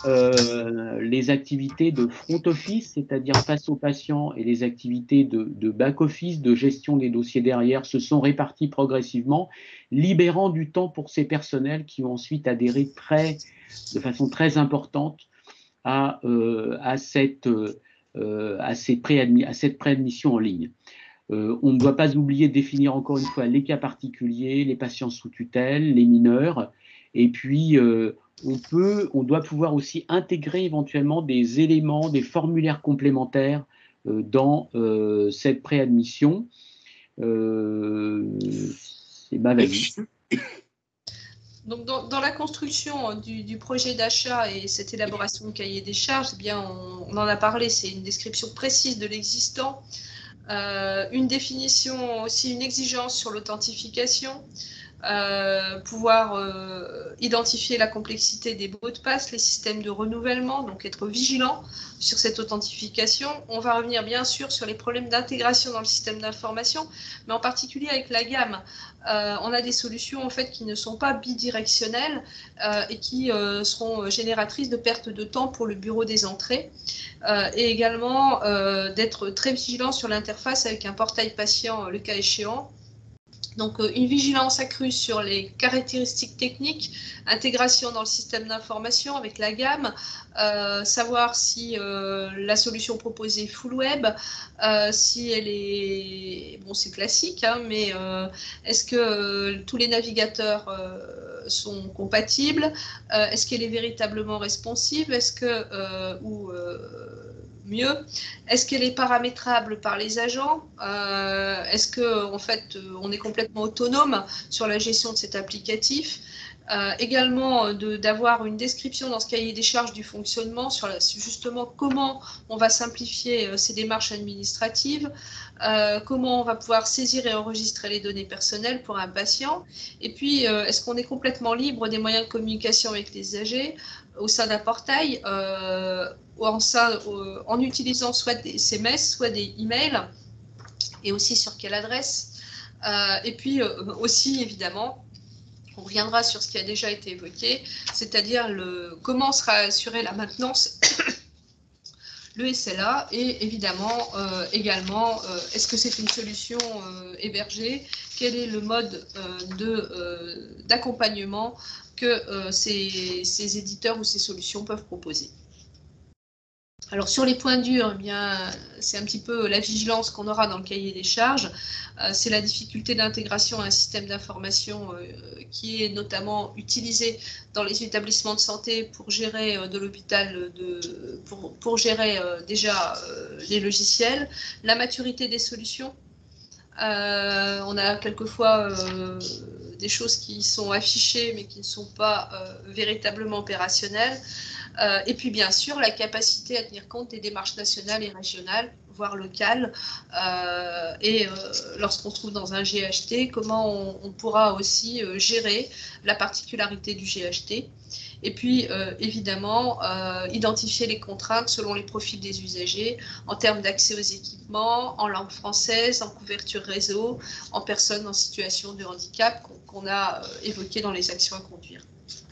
euh, les activités de front office, c'est-à-dire face aux patients, et les activités de, de back office, de gestion des dossiers derrière, se sont réparties progressivement, libérant du temps pour ces personnels qui ont ensuite adhéré très, de façon très importante à, euh, à, cette, euh, à, ces préadmi- à cette préadmission en ligne. Euh, on ne doit pas oublier de définir encore une fois les cas particuliers, les patients sous tutelle, les mineurs, et puis euh, on peut, on doit pouvoir aussi intégrer éventuellement des éléments, des formulaires complémentaires euh, dans euh, cette préadmission. Euh, c'est ma avis. Donc, dans, dans la construction du, du projet d'achat et cette élaboration de cahier des charges, eh bien, on, on en a parlé, c'est une description précise de l'existant, euh, une définition aussi, une exigence sur l'authentification, euh, pouvoir euh, identifier la complexité des mots de passe, les systèmes de renouvellement, donc être vigilant sur cette authentification. On va revenir bien sûr sur les problèmes d'intégration dans le système d'information, mais en particulier avec la gamme. Euh, on a des solutions en fait qui ne sont pas bidirectionnelles euh, et qui euh, seront génératrices de perte de temps pour le bureau des entrées euh, et également euh, d'être très vigilant sur l'interface avec un portail patient le cas échéant. Donc une vigilance accrue sur les caractéristiques techniques, intégration dans le système d'information avec la gamme, euh, savoir si euh, la solution proposée est full web, euh, si elle est, bon c'est classique, hein, mais euh, est-ce que euh, tous les navigateurs euh, sont compatibles, euh, est-ce qu'elle est véritablement responsive, est-ce que, euh, ou, euh, mieux. Est-ce qu'elle est paramétrable par les agents? euh, Est-ce que en fait, on est complètement autonome sur la gestion de cet applicatif? Euh, également d'avoir une description dans ce cahier des charges du fonctionnement sur la, justement comment on va simplifier euh, ces démarches administratives, euh, comment on va pouvoir saisir et enregistrer les données personnelles pour un patient, et puis euh, est-ce qu'on est complètement libre des moyens de communication avec les usagers au sein d'un portail, euh, ou en, sein, euh, en utilisant soit des S M S, soit des emails, et aussi sur quelle adresse, euh, et puis euh, aussi évidemment on reviendra sur ce qui a déjà été évoqué, c'est-à-dire le, comment sera assurée la maintenance, le S L A, et évidemment, euh, également, euh, est-ce que c'est une solution euh, hébergée? Quel est le mode euh, d'accompagnement que euh, ces, ces éditeurs ou ces solutions peuvent proposer? Alors sur les points durs, eh bien, c'est un petit peu la vigilance qu'on aura dans le cahier des charges. Euh, c'est la difficulté d'intégration à un système d'information euh, qui est notamment utilisé dans les établissements de santé pour gérer euh, de l'hôpital, de, pour, pour gérer euh, déjà euh, les logiciels. La maturité des solutions. Euh, on a quelquefois euh, des choses qui sont affichées mais qui ne sont pas euh, véritablement opérationnelles. Euh, et puis bien sûr la capacité à tenir compte des démarches nationales et régionales, voire locales. Euh, et euh, lorsqu'on se trouve dans un G H T, comment on, on pourra aussi euh, gérer la particularité du G H T. Et puis, euh, évidemment, euh, identifier les contraintes selon les profils des usagers en termes d'accès aux équipements, en langue française, en couverture réseau, en personnes en situation de handicap qu'on qu'on a euh, évoqué dans les actions à conduire.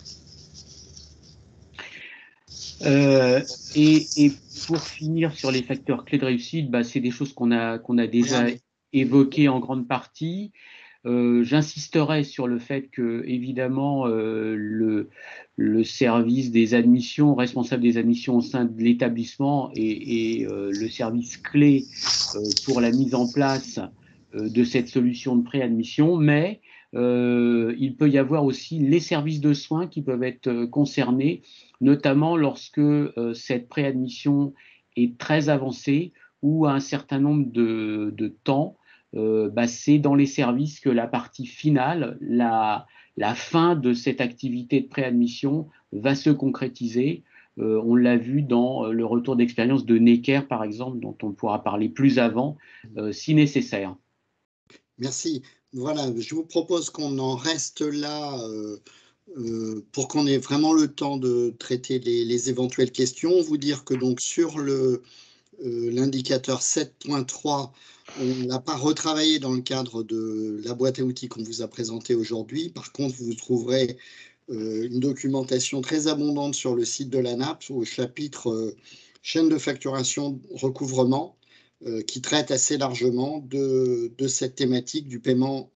Euh, et, et pour finir sur les facteurs clés de réussite, bah, c'est des choses qu'on a, qu'on a déjà évoquées en grande partie. Euh, J'insisterai sur le fait que, évidemment, euh, le, le service des admissions, responsable des admissions au sein de l'établissement est, est euh, le service clé euh, pour la mise en place euh, de cette solution de préadmission, mais euh, il peut y avoir aussi les services de soins qui peuvent être euh, concernés, notamment lorsque euh, cette préadmission est très avancée ou à un certain nombre de, de temps. Euh, bah, c'est dans les services que la partie finale, la, la fin de cette activité de préadmission va se concrétiser. Euh, on l'a vu dans le retour d'expérience de Necker, par exemple, dont on pourra parler plus avant, euh, si nécessaire. Merci. Voilà, je vous propose qu'on en reste là euh, euh, pour qu'on ait vraiment le temps de traiter les, les éventuelles questions. Vous dire que donc sur le euh, l'indicateur sept point trois, on ne l'a pas retravaillé dans le cadre de la boîte à outils qu'on vous a présentée aujourd'hui. Par contre, vous trouverez euh, une documentation très abondante sur le site de l'ANAP au chapitre euh, chaîne de facturation recouvrement, euh, qui traite assez largement de, de cette thématique du paiement